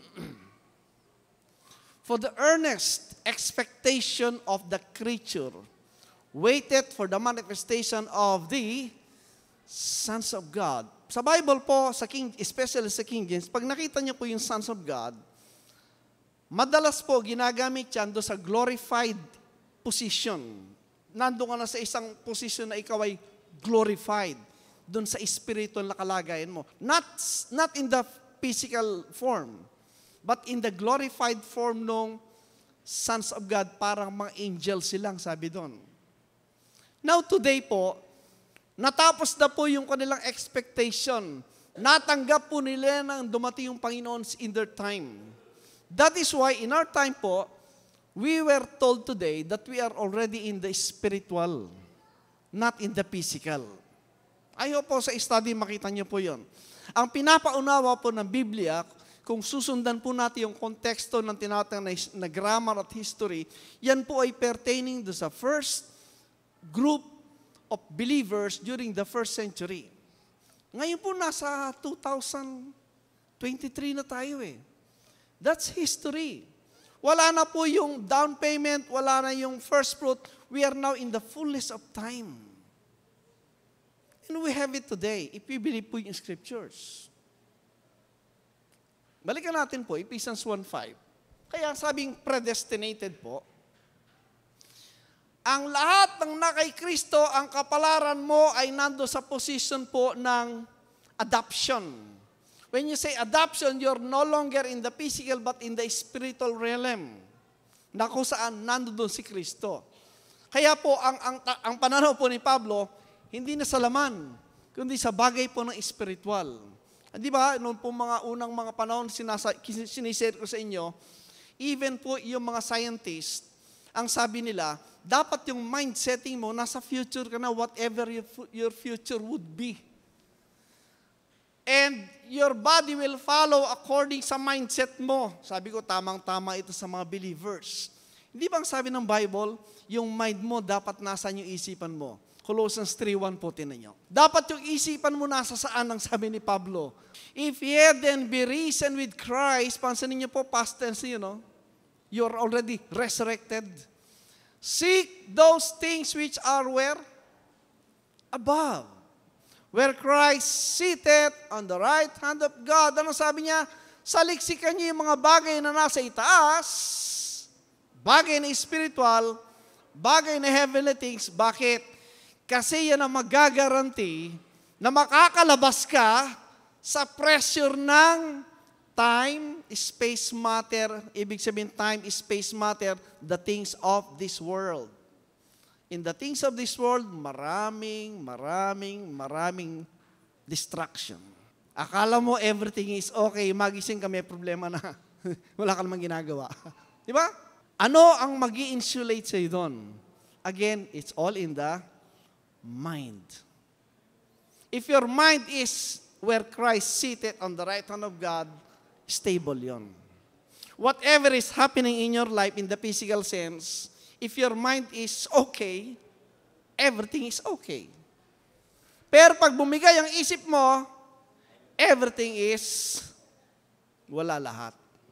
For the earnest expectation of the creature waited for the manifestation of the sons of God. Sa Bible po, especially sa King James, pag nakita niyo po yung sons of God, madalas po ginagamit yan doon sa glorified position. Nandun ka na sa isang position na ikaw ay glorified doon sa spiritual na kalagayan mo. Not in the physical form, but in the glorified form ng sons of God, parang mga angels silang, sabi doon. Now today po, natapos na po yung kanilang expectation. Natanggap po nila nang dumating yung Panginoon in their time. That is why in our time po, we were told today that we are already in the spiritual, not in the physical. Ayaw po sa study, makita niyo po yon. Ang pinapaunawa po ng Biblia, kung susundan po natin yung konteksto ng tinatawag na grammar at history, yan po ay pertaining to sa first group of believers during the first century. Ngayon po nasa 2023 na tayo eh. That's history. Wala na po yung down payment, wala na yung first fruit. We are now in the fullness of time. And we have it today, if we believe po yung scriptures. Balikan natin po, Ephesians 1:5. Kaya sabing predestinated po, ang lahat ng nakay Kristo, ang kapalaran mo ay nando sa position po ng adoption. When you say adoption, you're no longer in the physical but in the spiritual realm. Na kung saan nandoon si Kristo. Kaya po, ang pananaw po ni Pablo, hindi na sa laman, kundi sa bagay po ng spiritual. Di ba, noon po mga unang mga panahon, sinishare ko sa inyo, even po yung mga scientists, ang sabi nila, dapat yung mindsetting mo, nasa future ka na, whatever your future would be. And your body will follow according sa mindset mo. Sabi ko, tamang-tama ito sa mga believers. Hindi bang sabi ng Bible, yung mind mo dapat nasa yung isipan mo? Colossians 3:1 po, tinan nyo. Dapat yung isipan mo nasa saan ang sabi ni Pablo. If ye then be risen with Christ, pansinin nyo po, past tense, you're already resurrected. Seek those things which are where? Above. Where Christ seated on the right hand of God. Ano sabi niya? Saliksikan niyo yung mga bagay na nasa itaas, bagay na spiritual, bagay na heavenly things. Bakit? Kasi yan ang magagaranti na makakalabas ka sa pressure ng time, space, matter. Ibig sabihin, time, space, matter, the things of this world. In the things of this world, maraming distraction. Akala mo everything is okay, magising ka, may problema na. Wala ka namang ginagawa. Di ba? Ano ang mag-i-insulate sa'yo doon? Again, it's all in the mind. If your mind is where Christ seated on the right hand of God, stable yon. Whatever is happening in your life in the physical sense, if your mind is okay, everything is okay. Pero pag bumigay ang isip mo, everything is wala lahat.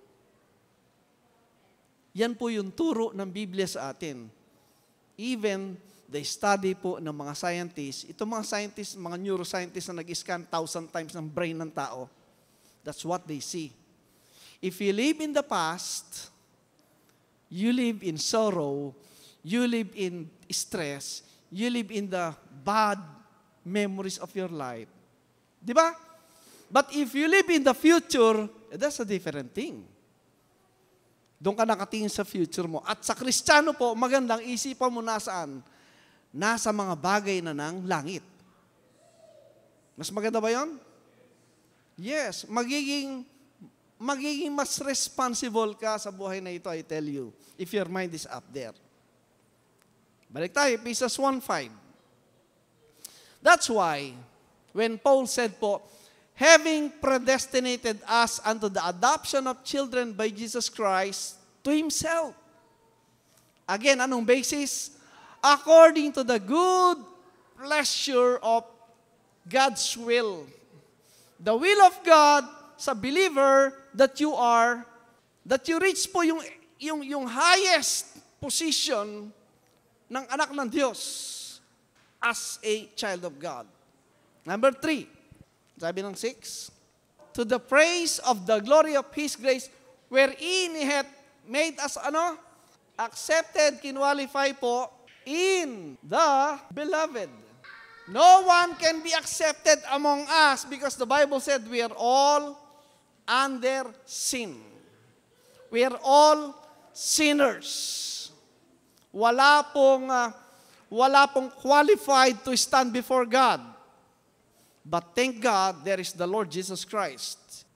Yan po yung turo ng Biblia sa atin. Even the study po ng mga scientists, itong mga scientists, mga neuroscientists na nag-scan 1,000 times ng brain ng tao, that's what they see. If you live in the past, you live in sorrow, you live in stress, you live in the bad memories of your life. Di ba? But if you live in the future, that's a different thing. Doon ka nakatingin sa future mo. At sa Kristiyano po, magandang isipan mo nasaan? Nasa mga bagay na ng langit. Mas maganda ba yon? Yes. Magiging mas responsible ka sa buhay na ito, I tell you, if your mind is up there. Balik tayo, Ephesians 1:5. That's why, when Paul said po, having predestinated us unto the adoption of children by Jesus Christ to Himself. Again, anong basis? According to the good pleasure of God's will. The will of God sa believer that you reach po yung highest position ng anak ng Diyos as a child of God. Number 3, sabi ng 6, to the praise of the glory of His grace, wherein He hath made us, accepted, kinwalify po, in the beloved. No one can be accepted among us because the Bible said we are all under sin. We are all sinners. Wala pong qualified to stand before God. But thank God, there is the Lord Jesus Christ.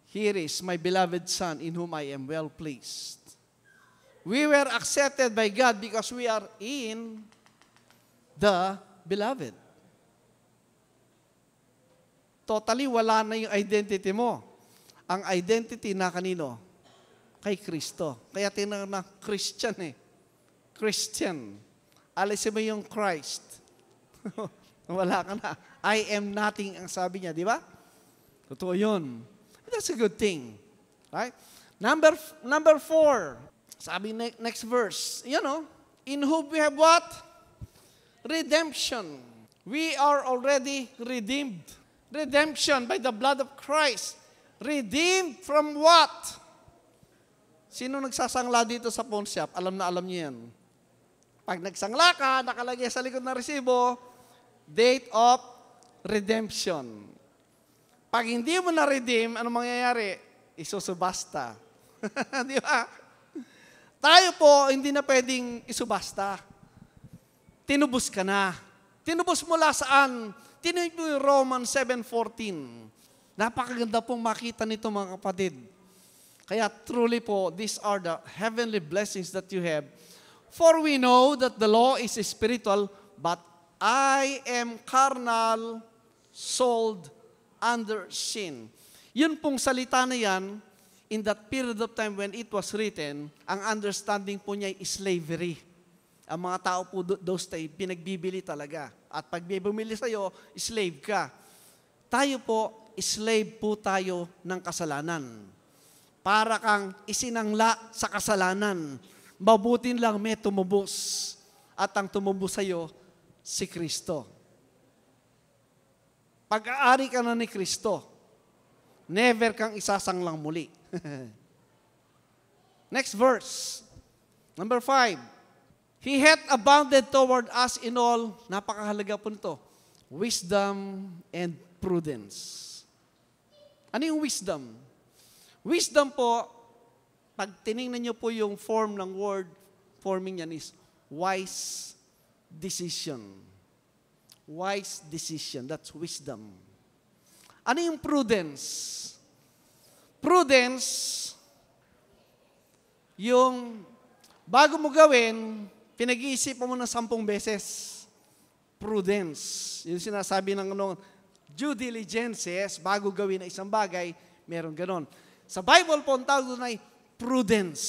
Here is my beloved Son in whom I am well pleased. We were accepted by God because we are in the Beloved. Totally wala na yung identity mo. Ang identity na kanino? Kay Kristo. Kaya tinawag na Christian eh. Christian. Alisin mo yung Christ. Wala ka na. I am nothing ang sabi niya, di ba? Totoo yun. That's a good thing. Right? Number 4. Sabi next verse. In whom we have what? Redemption. We are already redeemed. Redemption by the blood of Christ. Redeemed from what? Sino nagsasangla dito sa pawn shop? Alam na alam niyo yan. Pag nagsangla ka, nakalagay sa likod ng resibo, date of redemption. Pag hindi mo na-redeem, ano mangyayari? Isusubasta. Di ba? Tayo po, hindi na pwedeng isubasta. Tinubos ka na. Tinubos mula saan? Tinubos mo yung Romans 7:14. Napakaganda pong makita nito mga kapatid. Kaya truly po, these are the heavenly blessings that you have. For we know that the law is spiritual, but I am carnal, sold under sin. Yun pong salita na yan, in that period of time when it was written, ang understanding po niya ay slavery. Ang mga tao po those days, pinagbibili talaga. At pag bumili sa'yo, slave ka. Tayo po, slave po tayo ng kasalanan. Para kang isinangla sa kasalanan. Mabutin lang may tumubos. At ang tumubos sa'yo, si Kristo. Pag-aari ka na ni Kristo, never kang isasanglang muli. Next verse. Number 5. He hath abounded toward us in all, napakahalaga po nito, wisdom and prudence. Ano yung wisdom? Wisdom po, pag tinignan nyo po yung form ng word, forming yan is wise decision. Wise decision, that's wisdom. Ano yung prudence? Prudence, yung bago mo gawin, pinag-iisipan mo ng 10 beses. Prudence. Yung sinasabi ng due diligence, bago gawin na isang bagay, meron ganon. Sa Bible po, ang tawag doon ay prudence.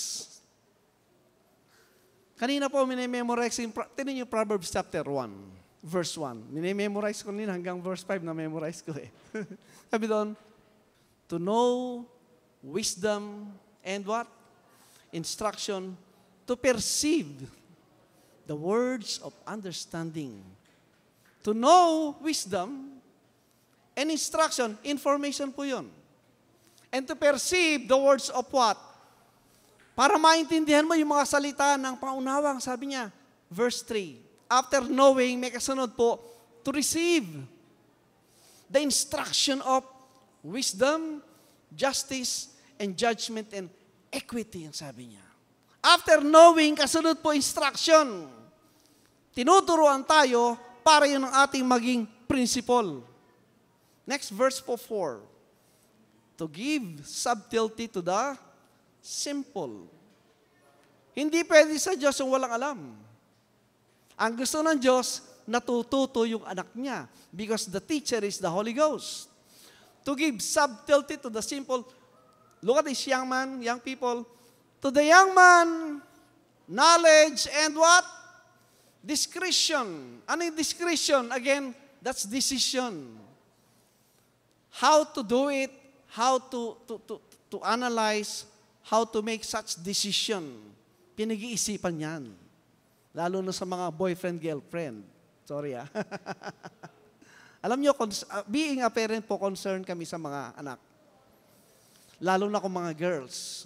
Kanina po, minememorize, tinan yung Proverbs chapter 1, verse 1. Minememorize ko nila hanggang verse 5 na memorize ko eh. Sabi doon, to know wisdom and what? Instruction to perceive the words of understanding. To know wisdom and instruction, information po yun. And to perceive the words of what? Para maintindihan mo yung mga salita ng paunawang, sabi niya, verse 3. After knowing, may kasunod po, to receive the instruction of wisdom, justice, and judgment, and equity, ang sabi niya. After knowing, kasunod po instruction. Tinuturuan tayo para yun ang ating maging principle. Next verse po 4. To give subtlety to the simple. Hindi pwede sa Diyos yung walang alam. Ang gusto ng Diyos, natututo yung anak niya because the teacher is the Holy Ghost. To give subtlety to the simple. Look at this young man, young people. To the young man, knowledge and what? Discretion. Ano yung discretion? Again, that's decision. How to do it, how to analyze, how to make such decision. Pinag-iisipan yan. Lalo na sa mga boyfriend, girlfriend. Sorry ah. Alam nyo, being a parent po, concerned kami sa mga anak. Lalo na kung mga girls.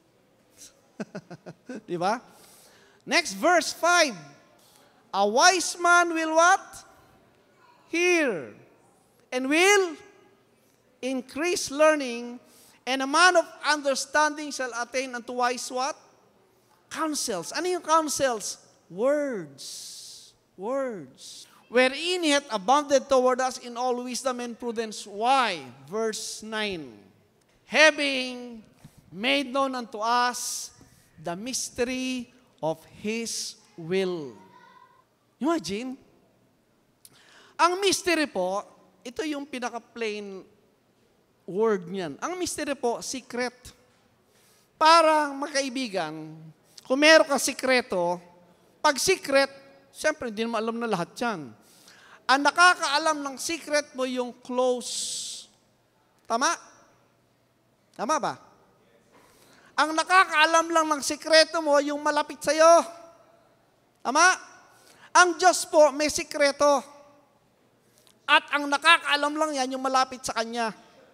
Di ba? Next verse 5. A wise man will what? Hear. And will increase learning. And a man of understanding shall attain unto wise what? Counsels. Ano yung counsels? Words. Words. Wherein he hath abounded toward us in all wisdom and prudence. Why? Verse 9. having made known unto us the mystery of His will. Imagine, ang mystery po, ito yung pinaka-plain word niyan. Ang mystery po, secret. Parang magkaibigan, kung meron ka sikreto, pag secret, siyempre hindi naman alam na lahat yan. Ang nakakaalam ng secret mo yung close. Tama? Tama ba? Ang nakakaalam lang ng sikreto mo yung malapit sa'yo. Tama? Ang Diyos po may sikreto. At ang nakakaalam lang yan yung malapit sa Kanya.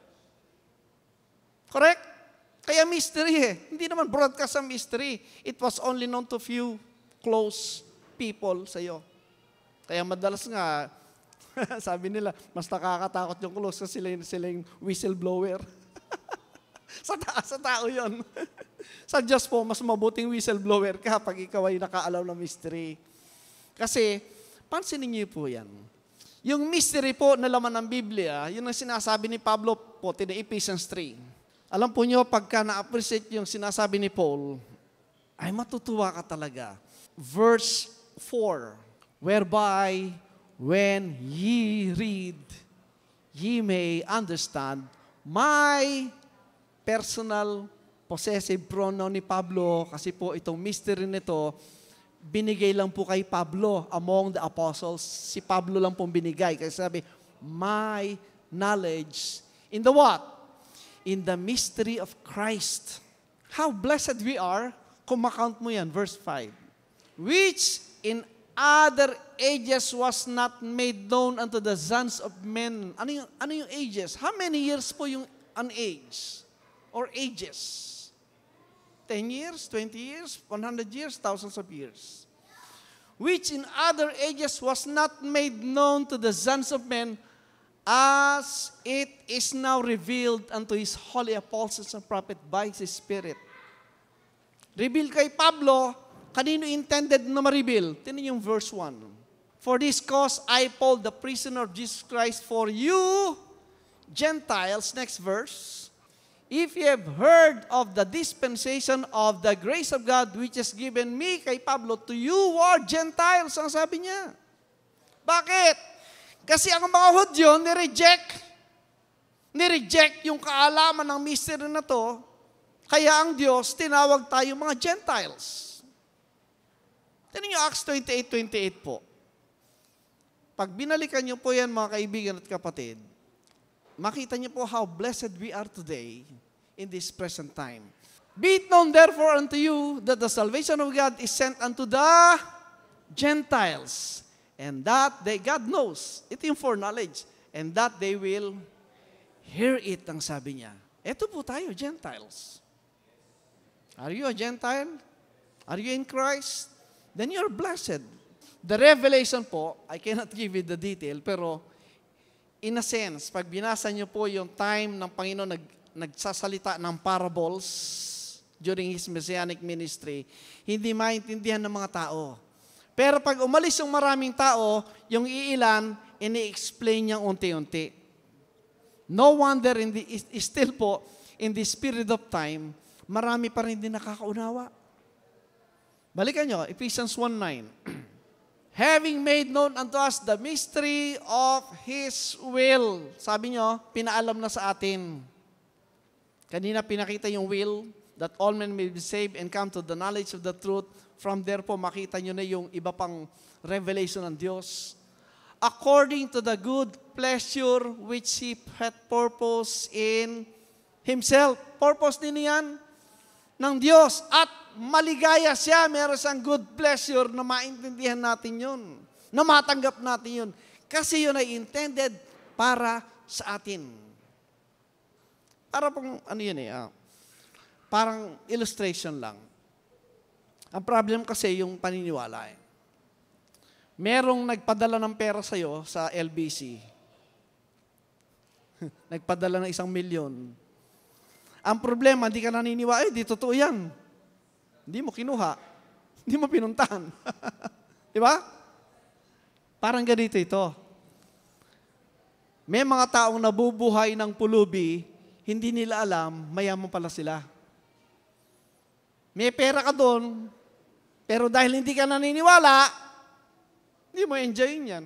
Correct? Kaya mystery Hindi naman broadcast ang mystery. It was only known to few close people sa'yo. Kaya madalas nga, sabi nila, mas nakakatakot yung close kasi sila yung whistleblower. sa tao yun. Sa Diyos po, mas mabuting whistleblower ka pag ikaw ay nakaalam ng mystery. Kasi, pansinin niyo po yan. Yung mystery po na laman ng Biblia, yun ang sinasabi ni Pablo po, in Ephesians 3. Alam po niyo, pagka na-appreciate yung sinasabi ni Paul, ay matutuwa ka talaga. Verse 4, whereby when ye read, ye may understand my personal possessive pronoun ni Pablo, kasi po itong mystery nito, binigay lang po kay Pablo among the apostles. Si Pablo lang pong binigay. Kasi sabi, my knowledge in the what? In the mystery of Christ. How blessed we are, kung makount mo yan, verse 5. Which in other ages was not made known unto the sons of men. Ano yung ages? How many years po yung an age? Or ages? 10 years, 20 years, 100 years, thousands of years. Which in other ages was not made known to the sons of men, as it is now revealed unto His holy apostles and prophets by His Spirit. Reveal kay Pablo, kanino intended na ma-reveal? Tingnan yung verse 1. For this cause I, Paul, the prisoner of Jesus Christ, for you, Gentiles, next verse, if ye have heard of the dispensation of the grace of God, which is given me, kay Pablo, to you who are Gentiles, ang sabi niya. Bakit? Kasi ang mga Hudyo, nireject yung kaalaman ng mystery na to, kaya ang Diyos, tinawag tayo mga Gentiles. Tignan niyo Acts 28:28 po. Pag binalikan niyo po yan, mga kaibigan at kapatid, makita niyo po how blessed we are today in this present time. Be it known therefore unto you that the salvation of God is sent unto the Gentiles, and that God knows, ito yung foreknowledge, and that they will hear it, ang sabi niya. Ito po tayo, Gentiles. Are you a Gentile? Are you in Christ? Then you're blessed. The revelation po, I cannot give you the detail, pero in a sense, pag binasa niyo po yung time ng Panginoon nagsasalita ng parables during His Messianic ministry, hindi maintindihan ng mga tao. Pero pag umalis yung maraming tao, yung iilan, ini-explain niya unti-unti. No wonder, still po, in this period of time, marami pa rin din nakakaunawa. Balikan nyo, Ephesians 1:9. Having made known unto us the mystery of His will. Sabi nyo, pinaalam na sa atin. Kanina pinakita yung will, that all men may be saved and come to the knowledge of the truth. From there po, makita nyo na yung iba pang revelation ng Diyos. According to the good pleasure which He hath purpose in Himself. Purpose din yan ng Diyos. At maligaya siya, meron siyang good pleasure na maintindihan natin yun, na matanggap natin yun. Kasi yun ay intended para sa atin. Para pong, parang illustration lang. Ang problem kasi yung paniniwala. Merong nagpadala ng pera sa'yo sa LBC. Nagpadala ng 1 million. Ang problema, hindi ka naniniwala, di totoo yan. Hindi mo kinuha. Hindi mo pinuntahan. Di ba? Parang ganito ito. May mga taong nabubuhay ng pulubi, hindi nila alam, mayaman pala sila. May pera ka doon, pero dahil hindi ka naniniwala, hindi mo enjoyin yan.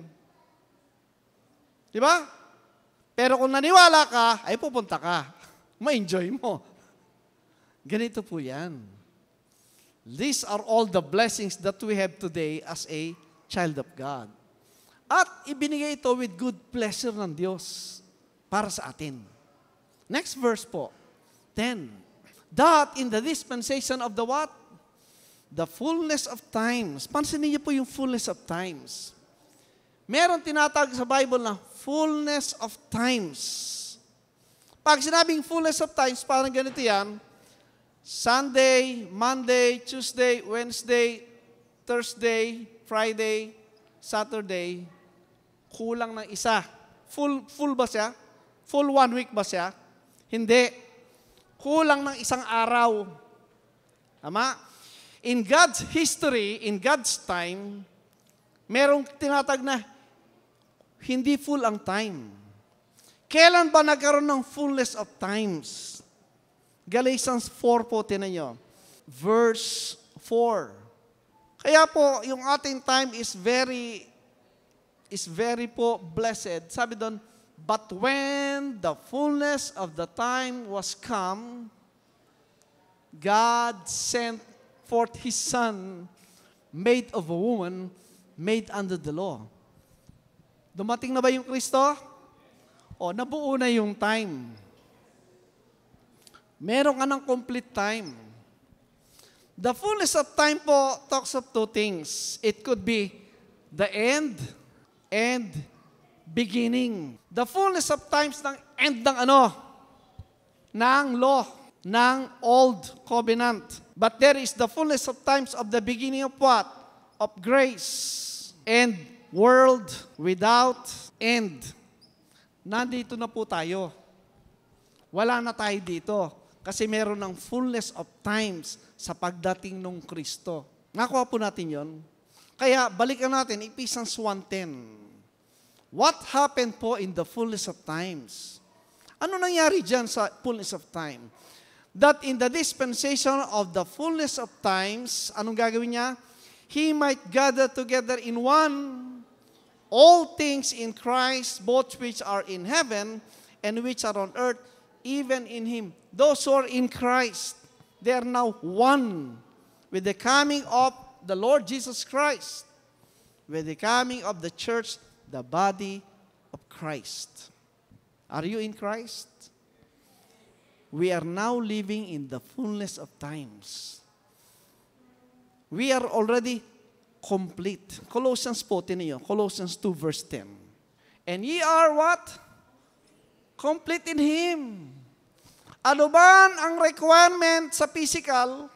Di ba? Pero kung naniwala ka, ay pupunta ka. Ma-enjoy mo. Ganito po yan. These are all the blessings that we have today as a child of God. At ibinigay ito with good pleasure ng Diyos para sa atin. Next verse po. 10. That in the dispensation of the what? The fullness of times. Pansinin niyo po yung fullness of times. Meron tinatawag sa Bible na fullness of times. Pag sinabing fullness of times, parang ganito yan. Sunday, Monday, Tuesday, Wednesday, Thursday, Friday, Saturday, kulang ng isa. Full ba siya? Full 1 week ba siya? Hindi. Kulang ng isang araw. Tama? In God's history, in God's time, merong tinatag na hindi full ang time. Kailan ba nagkaroon ng fullness of times? Galatians 4 po, tinan nyo. Verse 4. Kaya po, yung ating time is very po blessed. Sabi doon, but when the fullness of the time was come, God sent forth His Son, made of a woman, made under the law. Dumating na ba yung Kristo? O, nabuo na yung time. Meron ka ng complete time. The fullness of time po talks of two things. It could be the end and beginning. The fullness of times ng end ng ano? Ng law, ng old covenant. But there is the fullness of times of the beginning of what? Of grace and world without end. Nandito na po tayo. Wala na tayo dito. Kasi meron ng fullness of times sa pagdating ng Kristo. Nakuha po natin yon. Kaya balikan natin, Ephesians 1:10. What happened po in the fullness of times? Ano nangyari dyan sa fullness of time? That in the dispensation of the fullness of times, anong gagawin niya? He might gather together in one all things in Christ, both which are in heaven and which are on earth, even in Him. Those who are in Christ, they are now one with the coming of the Lord Jesus Christ, with the coming of the church, the body of Christ. Are you in Christ? We are now living in the fullness of times. We are already complete. Colossians po, tiniyo. Colossians 2 verse 10. And ye are what? Complete in Him. Ano ba ang requirement sa physical?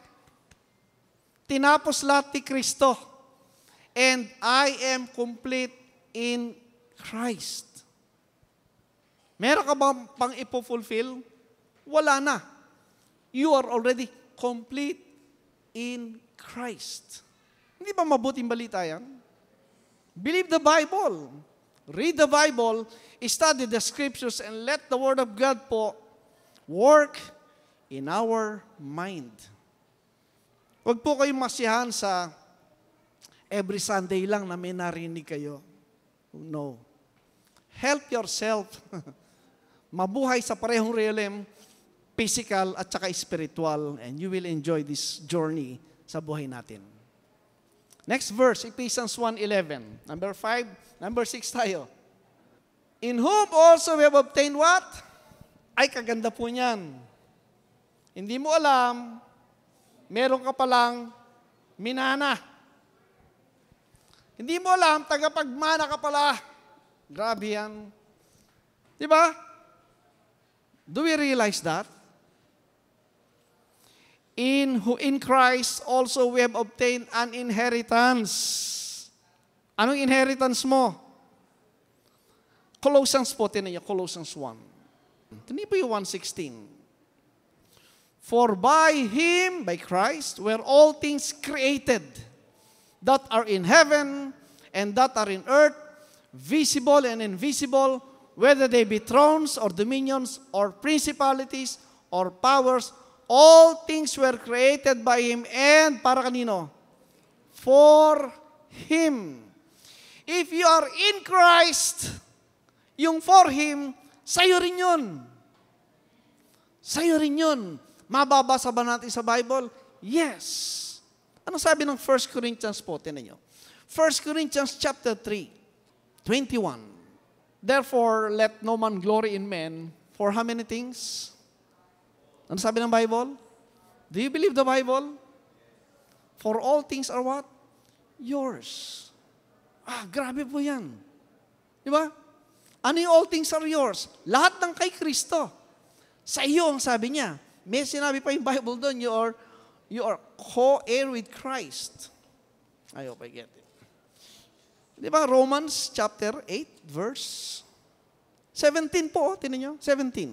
Tinapos lahat ni Kristo. And I am complete in Christ. Meron ka bang pang ipofulfill? Wala na. You are already complete in Christ. Hindi ba mabuting balita yan? Believe the Bible. Read the Bible, study the Scriptures, and let the Word of God po work in our mind. Huwag po kayong masiyahan sa every Sunday lang na may narinig kayo. No. Help yourself. Mabuhay sa parehong realm, physical at saka spiritual, and you will enjoy this journey sa buhay natin. Next verse, Ephesians 1:11. Number 5, number 6 tayo. In whom also we have obtained what? Ay, kaganda po niyan. Hindi mo alam, meron ka palang minana. Hindi mo alam, tagapagmana ka pala. Grabe yan. Di ba? Do we realize that? In Christ also we have obtained an inheritance. Anong inheritance mo? Colossians po, tinan niyo, Colossians 1. Tinan po yung 1:16. For by Him, by Christ, were all things created that are in heaven and that are in earth, visible and invisible, whether they be thrones or dominions or principalities or powers, all things were created by Him and para kanino? For Him. If you are in Christ, yung for Him, sa'yo rin yun. Sa'yo rin yun. Mababasa ba natin sa Bible? Yes. Ano sabi ng 1 Corinthians po? Tinan nyo. 1 Corinthians chapter 3, 21. Therefore, let no man glory in men for how many things? Ano sabi ng Bible? Do you believe the Bible? For all things are what? Yours. Grabe po yan. Di ba? Ano yung all things are yours? Lahat ng kay Kristo. Sa iyo ang sabi niya. May sinabi pa yung Bible doon, you are co-heir with Christ. I hope I get it. Di ba? Romans chapter 8, verse 17 po. Tinan nyo, 17.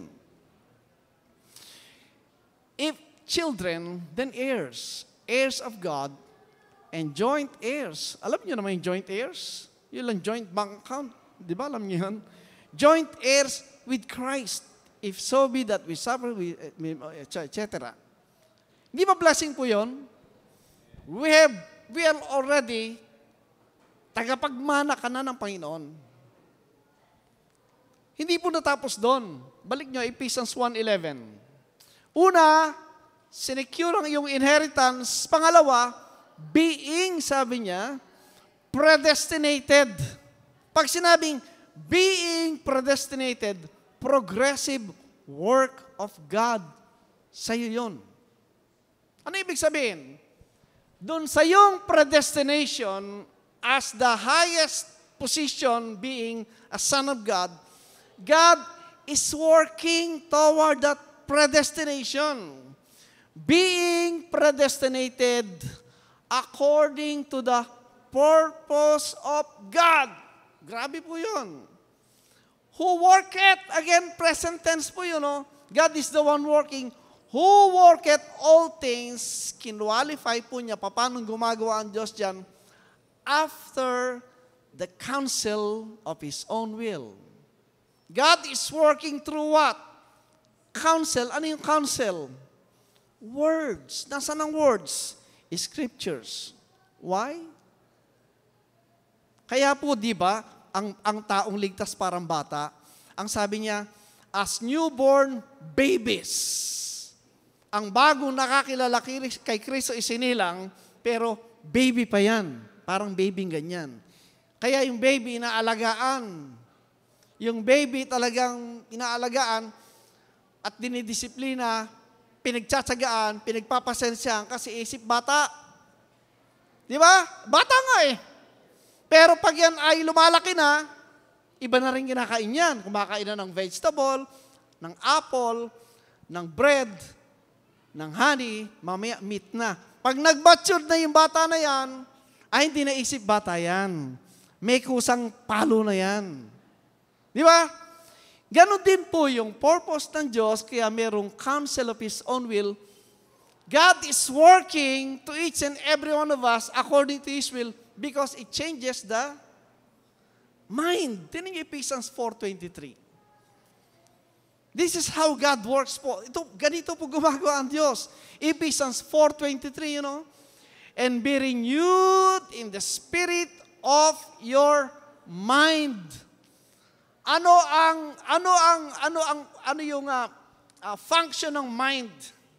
If children, then heirs, heirs of God, and joint heirs. Alam niyo naman yung joint heirs? Yun lang, joint bank account. Di ba, alam niyo yan? Joint heirs with Christ, if so be that we suffer, etc. Di ba blessing po yun? We are already tagapagmana ka na ng Panginoon. Hindi po natapos doon. Balik nyo, Ephesians 1:11. Una, sinecure ang iyong inheritance. Pangalawa, being, sabi niya, predestinated. Pag sinabing being predestinated, progressive work of God. Sa'yo yun. Ano ibig sabihin? Doon sa iyong predestination as the highest position being a son of God, God is working toward that predestination. Being predestinated according to the purpose of God. Grabe po yun. Who worketh, again, present tense po yun, no? God is the one working. Who worketh all things, kinwalify po niya, paano gumagawa ang Diyos dyan, after the counsel of His own will. God is working through what? Counsel. Ano yung counsel? Words. Nasaan ang words? Scriptures. Why? Kaya po, di ba, ang taong ligtas parang bata, ang sabi niya, as newborn babies. Ang bagong nakakilala kay Kristo isinilang, pero baby pa yan. Parang baby ganyan. Kaya yung baby inaalagaan. Yung baby talagang inaalagaan at dinidisiplina, pinagtsatsagaan, pinagpapasensyahan kasi isip bata. Di ba? Bata nga eh. Pero pag yan ay lumalaki na, iba na rin kinakain yan. Kumakain na ng vegetable, ng apple, ng bread, ng honey, mamaya meat na. Pag nag-mature na yung bata na yan, ay hindi na isip bata yan. May kusang palo na yan. Di ba? Ganon din po yung purpose ng Diyos, kaya merong counsel of His own will. God is working to each and every one of us according to His will because it changes the mind. Tinan niyo Ephesians 4:23. This is how God works po. Ganito po gumagawa ang Diyos. Ephesians 4:23, you know. And be renewed in the spirit of your mind. Ano yung function ng mind?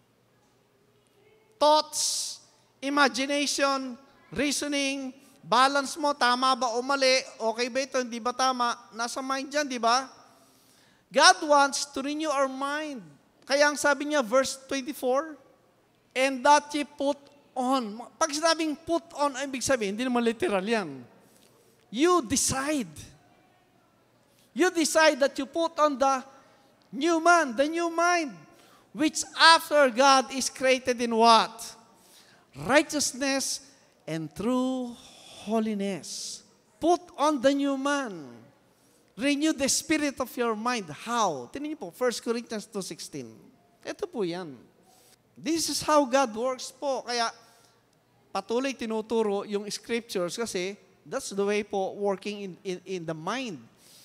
Thoughts, imagination, reasoning, balance mo, tama ba o mali? Okay ba ito? Hindi ba tama? Nasa mind yan, di ba? God wants to renew our mind. Kaya ang sabi niya, verse 24, and that ye put on. Pag sinabing put on, ay ibig sabihin, hindi naman literal yan. You decide. You decide that you put on the new man, the new mind, which after God is created in what? Righteousness and true holiness. Put on the new man. Renew the spirit of your mind. How? Tingnan niyo po, 1 Corinthians 2:16. Ito po yan. This is how God works po. Kaya patuloy tinuturo yung scriptures kasi that's the way po working in the mind.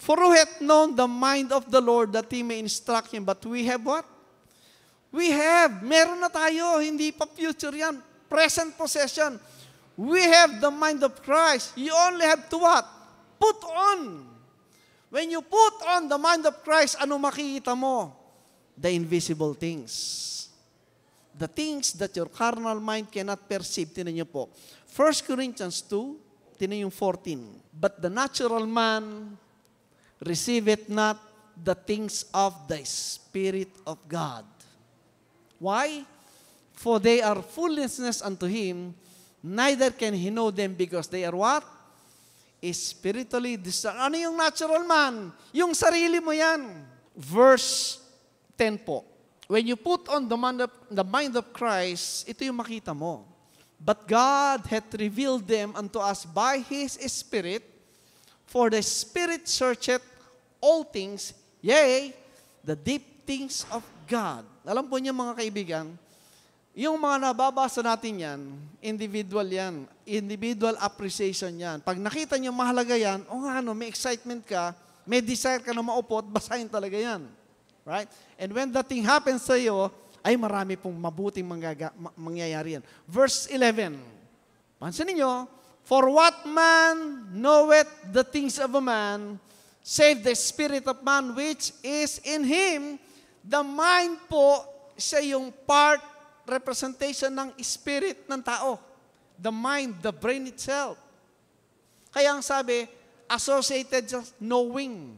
For who hath known the mind of the Lord that He may instruct him? But we have what? We have. Meron na tayo. Hindi pa future yan. Present possession. We have the mind of Christ. You only have to what? Put on. When you put on the mind of Christ, ano makikita mo? The invisible things. The things that your carnal mind cannot perceive. Tinan niyo po. 1 Corinthians 2, tinan yung 14. But the natural man receiveth not the things of the Spirit of God. Why? For they are foolishness unto him, neither can he know them because they are what? Spiritually discerned. Ano yung natural man? Yung sarili mo yan. Verse 10 po. When you put on the mind of Christ, ito yung makita mo. But God hath revealed them unto us by His Spirit, for the Spirit searcheth all things, yea, the deep things of God. Alam po niyo mga kaibigan, yung mga nababasa natin yan, individual yan. Individual appreciation yan. Pag nakita niyo mahalaga yan, may excitement ka, may desire ka na maupo at basahin talaga yan. Right? And when that thing happens sa iyo, ay marami pong mabuting mangyayari yan. Verse 11. Pansinin niyo, for what man knoweth the things of a man, save the spirit of man which is in him. The mind po, siya yung part, representation ng spirit ng tao. The mind, the brain itself. Kaya ang sabi, associated just knowing.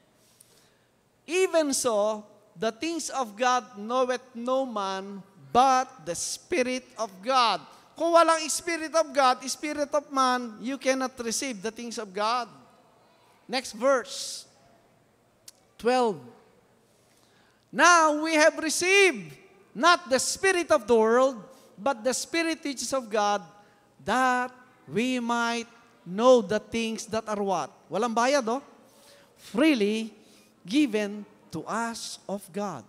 Even so, the things of God knoweth no man, but the Spirit of God. Kung walang Spirit of God, Spirit of man, you cannot receive the things of God. Next verse, 12. Now we have received not the spirit of the world, but the Spirit which is of God, that we might know the things that are what? Walang bayad, freely given to us of God.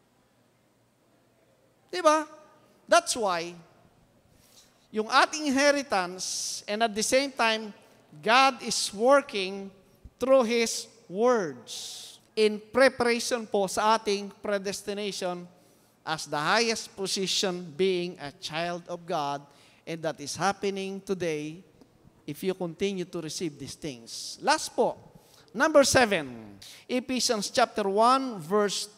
Diba? That's why, yung ating inheritance, and at the same time, God is working through His words in preparation po sa ating predestination as the highest position being a child of God, and that is happening today if you continue to receive these things. Last po, number 7, Ephesians chapter 1, verse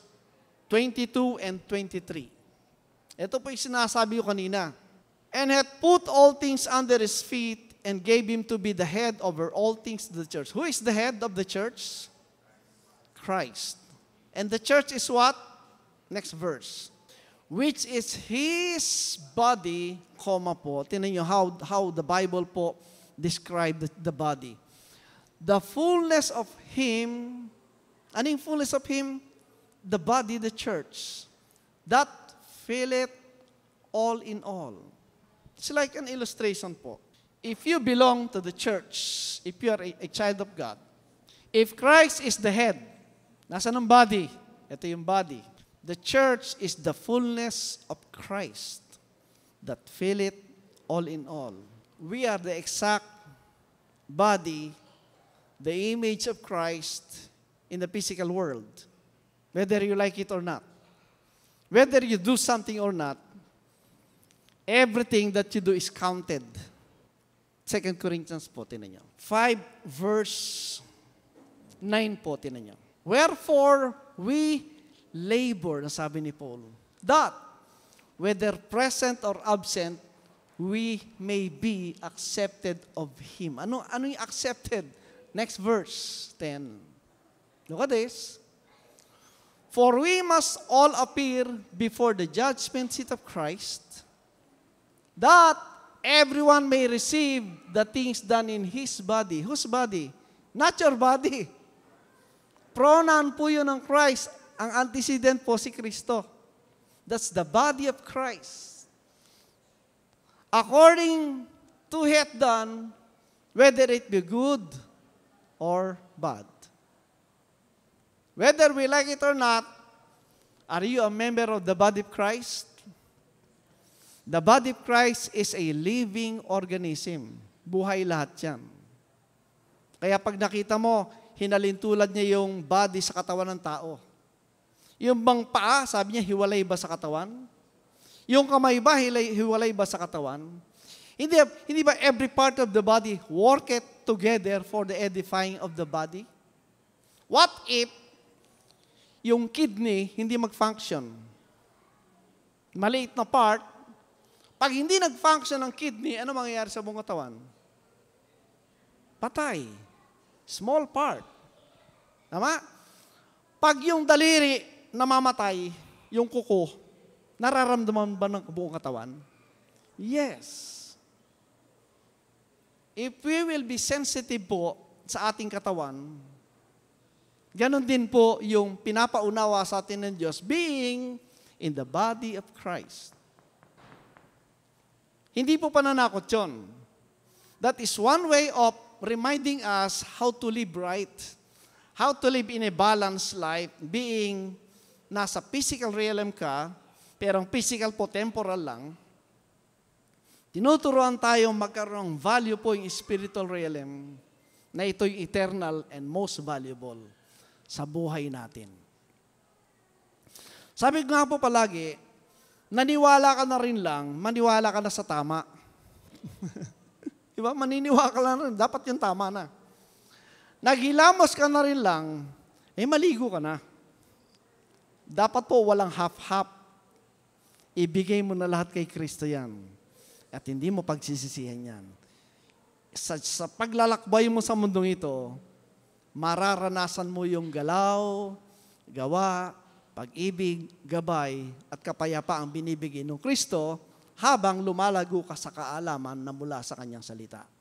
22 and 23. Ito po yung sinasabi ko kanina. And hath put all things under His feet, and gave Him to be the head over all things to the church. Who is the head of the church? Christ. And the church is what? Next verse. Which is His body, po. Tingnan nyo how the Bible po describe the body. The fullness of Him, ano yung fullness of Him? The body, the church. That filleth all in all. It's like an illustration po. If you belong to the church, if you are a child of God, if Christ is the head, nasa ng body? Ito yung body. The church is the fullness of Christ that filleth all in all. We are the exact body, the image of Christ in the physical world. Whether you like it or not. Whether you do something or not, everything that you do is counted. 2 Corinthians po, tinan nyo. 5 verse 9 po, tinan nyo. Wherefore we labor, nasabi ni Paul, that whether present or absent, we may be accepted of Him. Ano yung accepted? Next verse, 10. Look at this. For we must all appear before the judgment seat of Christ, that everyone may receive the things done in His body. Whose body? Not your body. Pronoun po yun ng Christ. Ang antecedent po si Kristo. That's the body of Christ. According to hath done, whether it be good or bad. Whether we like it or not, are you a member of the body of Christ? The body of Christ is a living organism. Buhay lahat yan. Kaya pag nakita mo, hinalintulad niya yung body sa katawan ng tao. Yung bang paa, sabi niya, hiwalay ba sa katawan? Yung kamay ba, hiwalay ba sa katawan? Hindi ba every part of the body work it together for the edifying of the body? What if yung kidney hindi mag-function? Maliit na part. Pag hindi nag-function ang kidney, ano mangyayari sa buong katawan? Patay. Small part. Tama? Pag yung daliri namamatay, yung kuko, nararamdaman ba ng buong katawan? Yes. If we will be sensitive po sa ating katawan, ganon din po yung pinapaunawa sa atin ng Diyos, being in the body of Christ. Hindi po pananakot yun. That is one way of reminding us how to live right, how to live in a balanced life, being nasa physical realm ka, pero ang physical po temporal lang. Tinuturuan tayong magkaroon ng value po yung spiritual realm na ito'y eternal and most valuable sa buhay natin. Sabi ko nga po palagi, naniwala ka na rin lang, maniwala ka na sa tama. Diba? Maniniwala ka na rin, dapat yung tama na. Naghilamos ka na rin lang, maligo ka na. Dapat po walang half-half. Ibigay mo na lahat kay Kristo yan. At hindi mo pagsisisihan yan. Sa paglalakbay mo sa mundong ito, mararanasan mo yung galaw, gawa, pag-ibig, gabay, at kapayapaang binibigay ng Kristo habang lumalago ka sa kaalaman na mula sa Kanyang salita.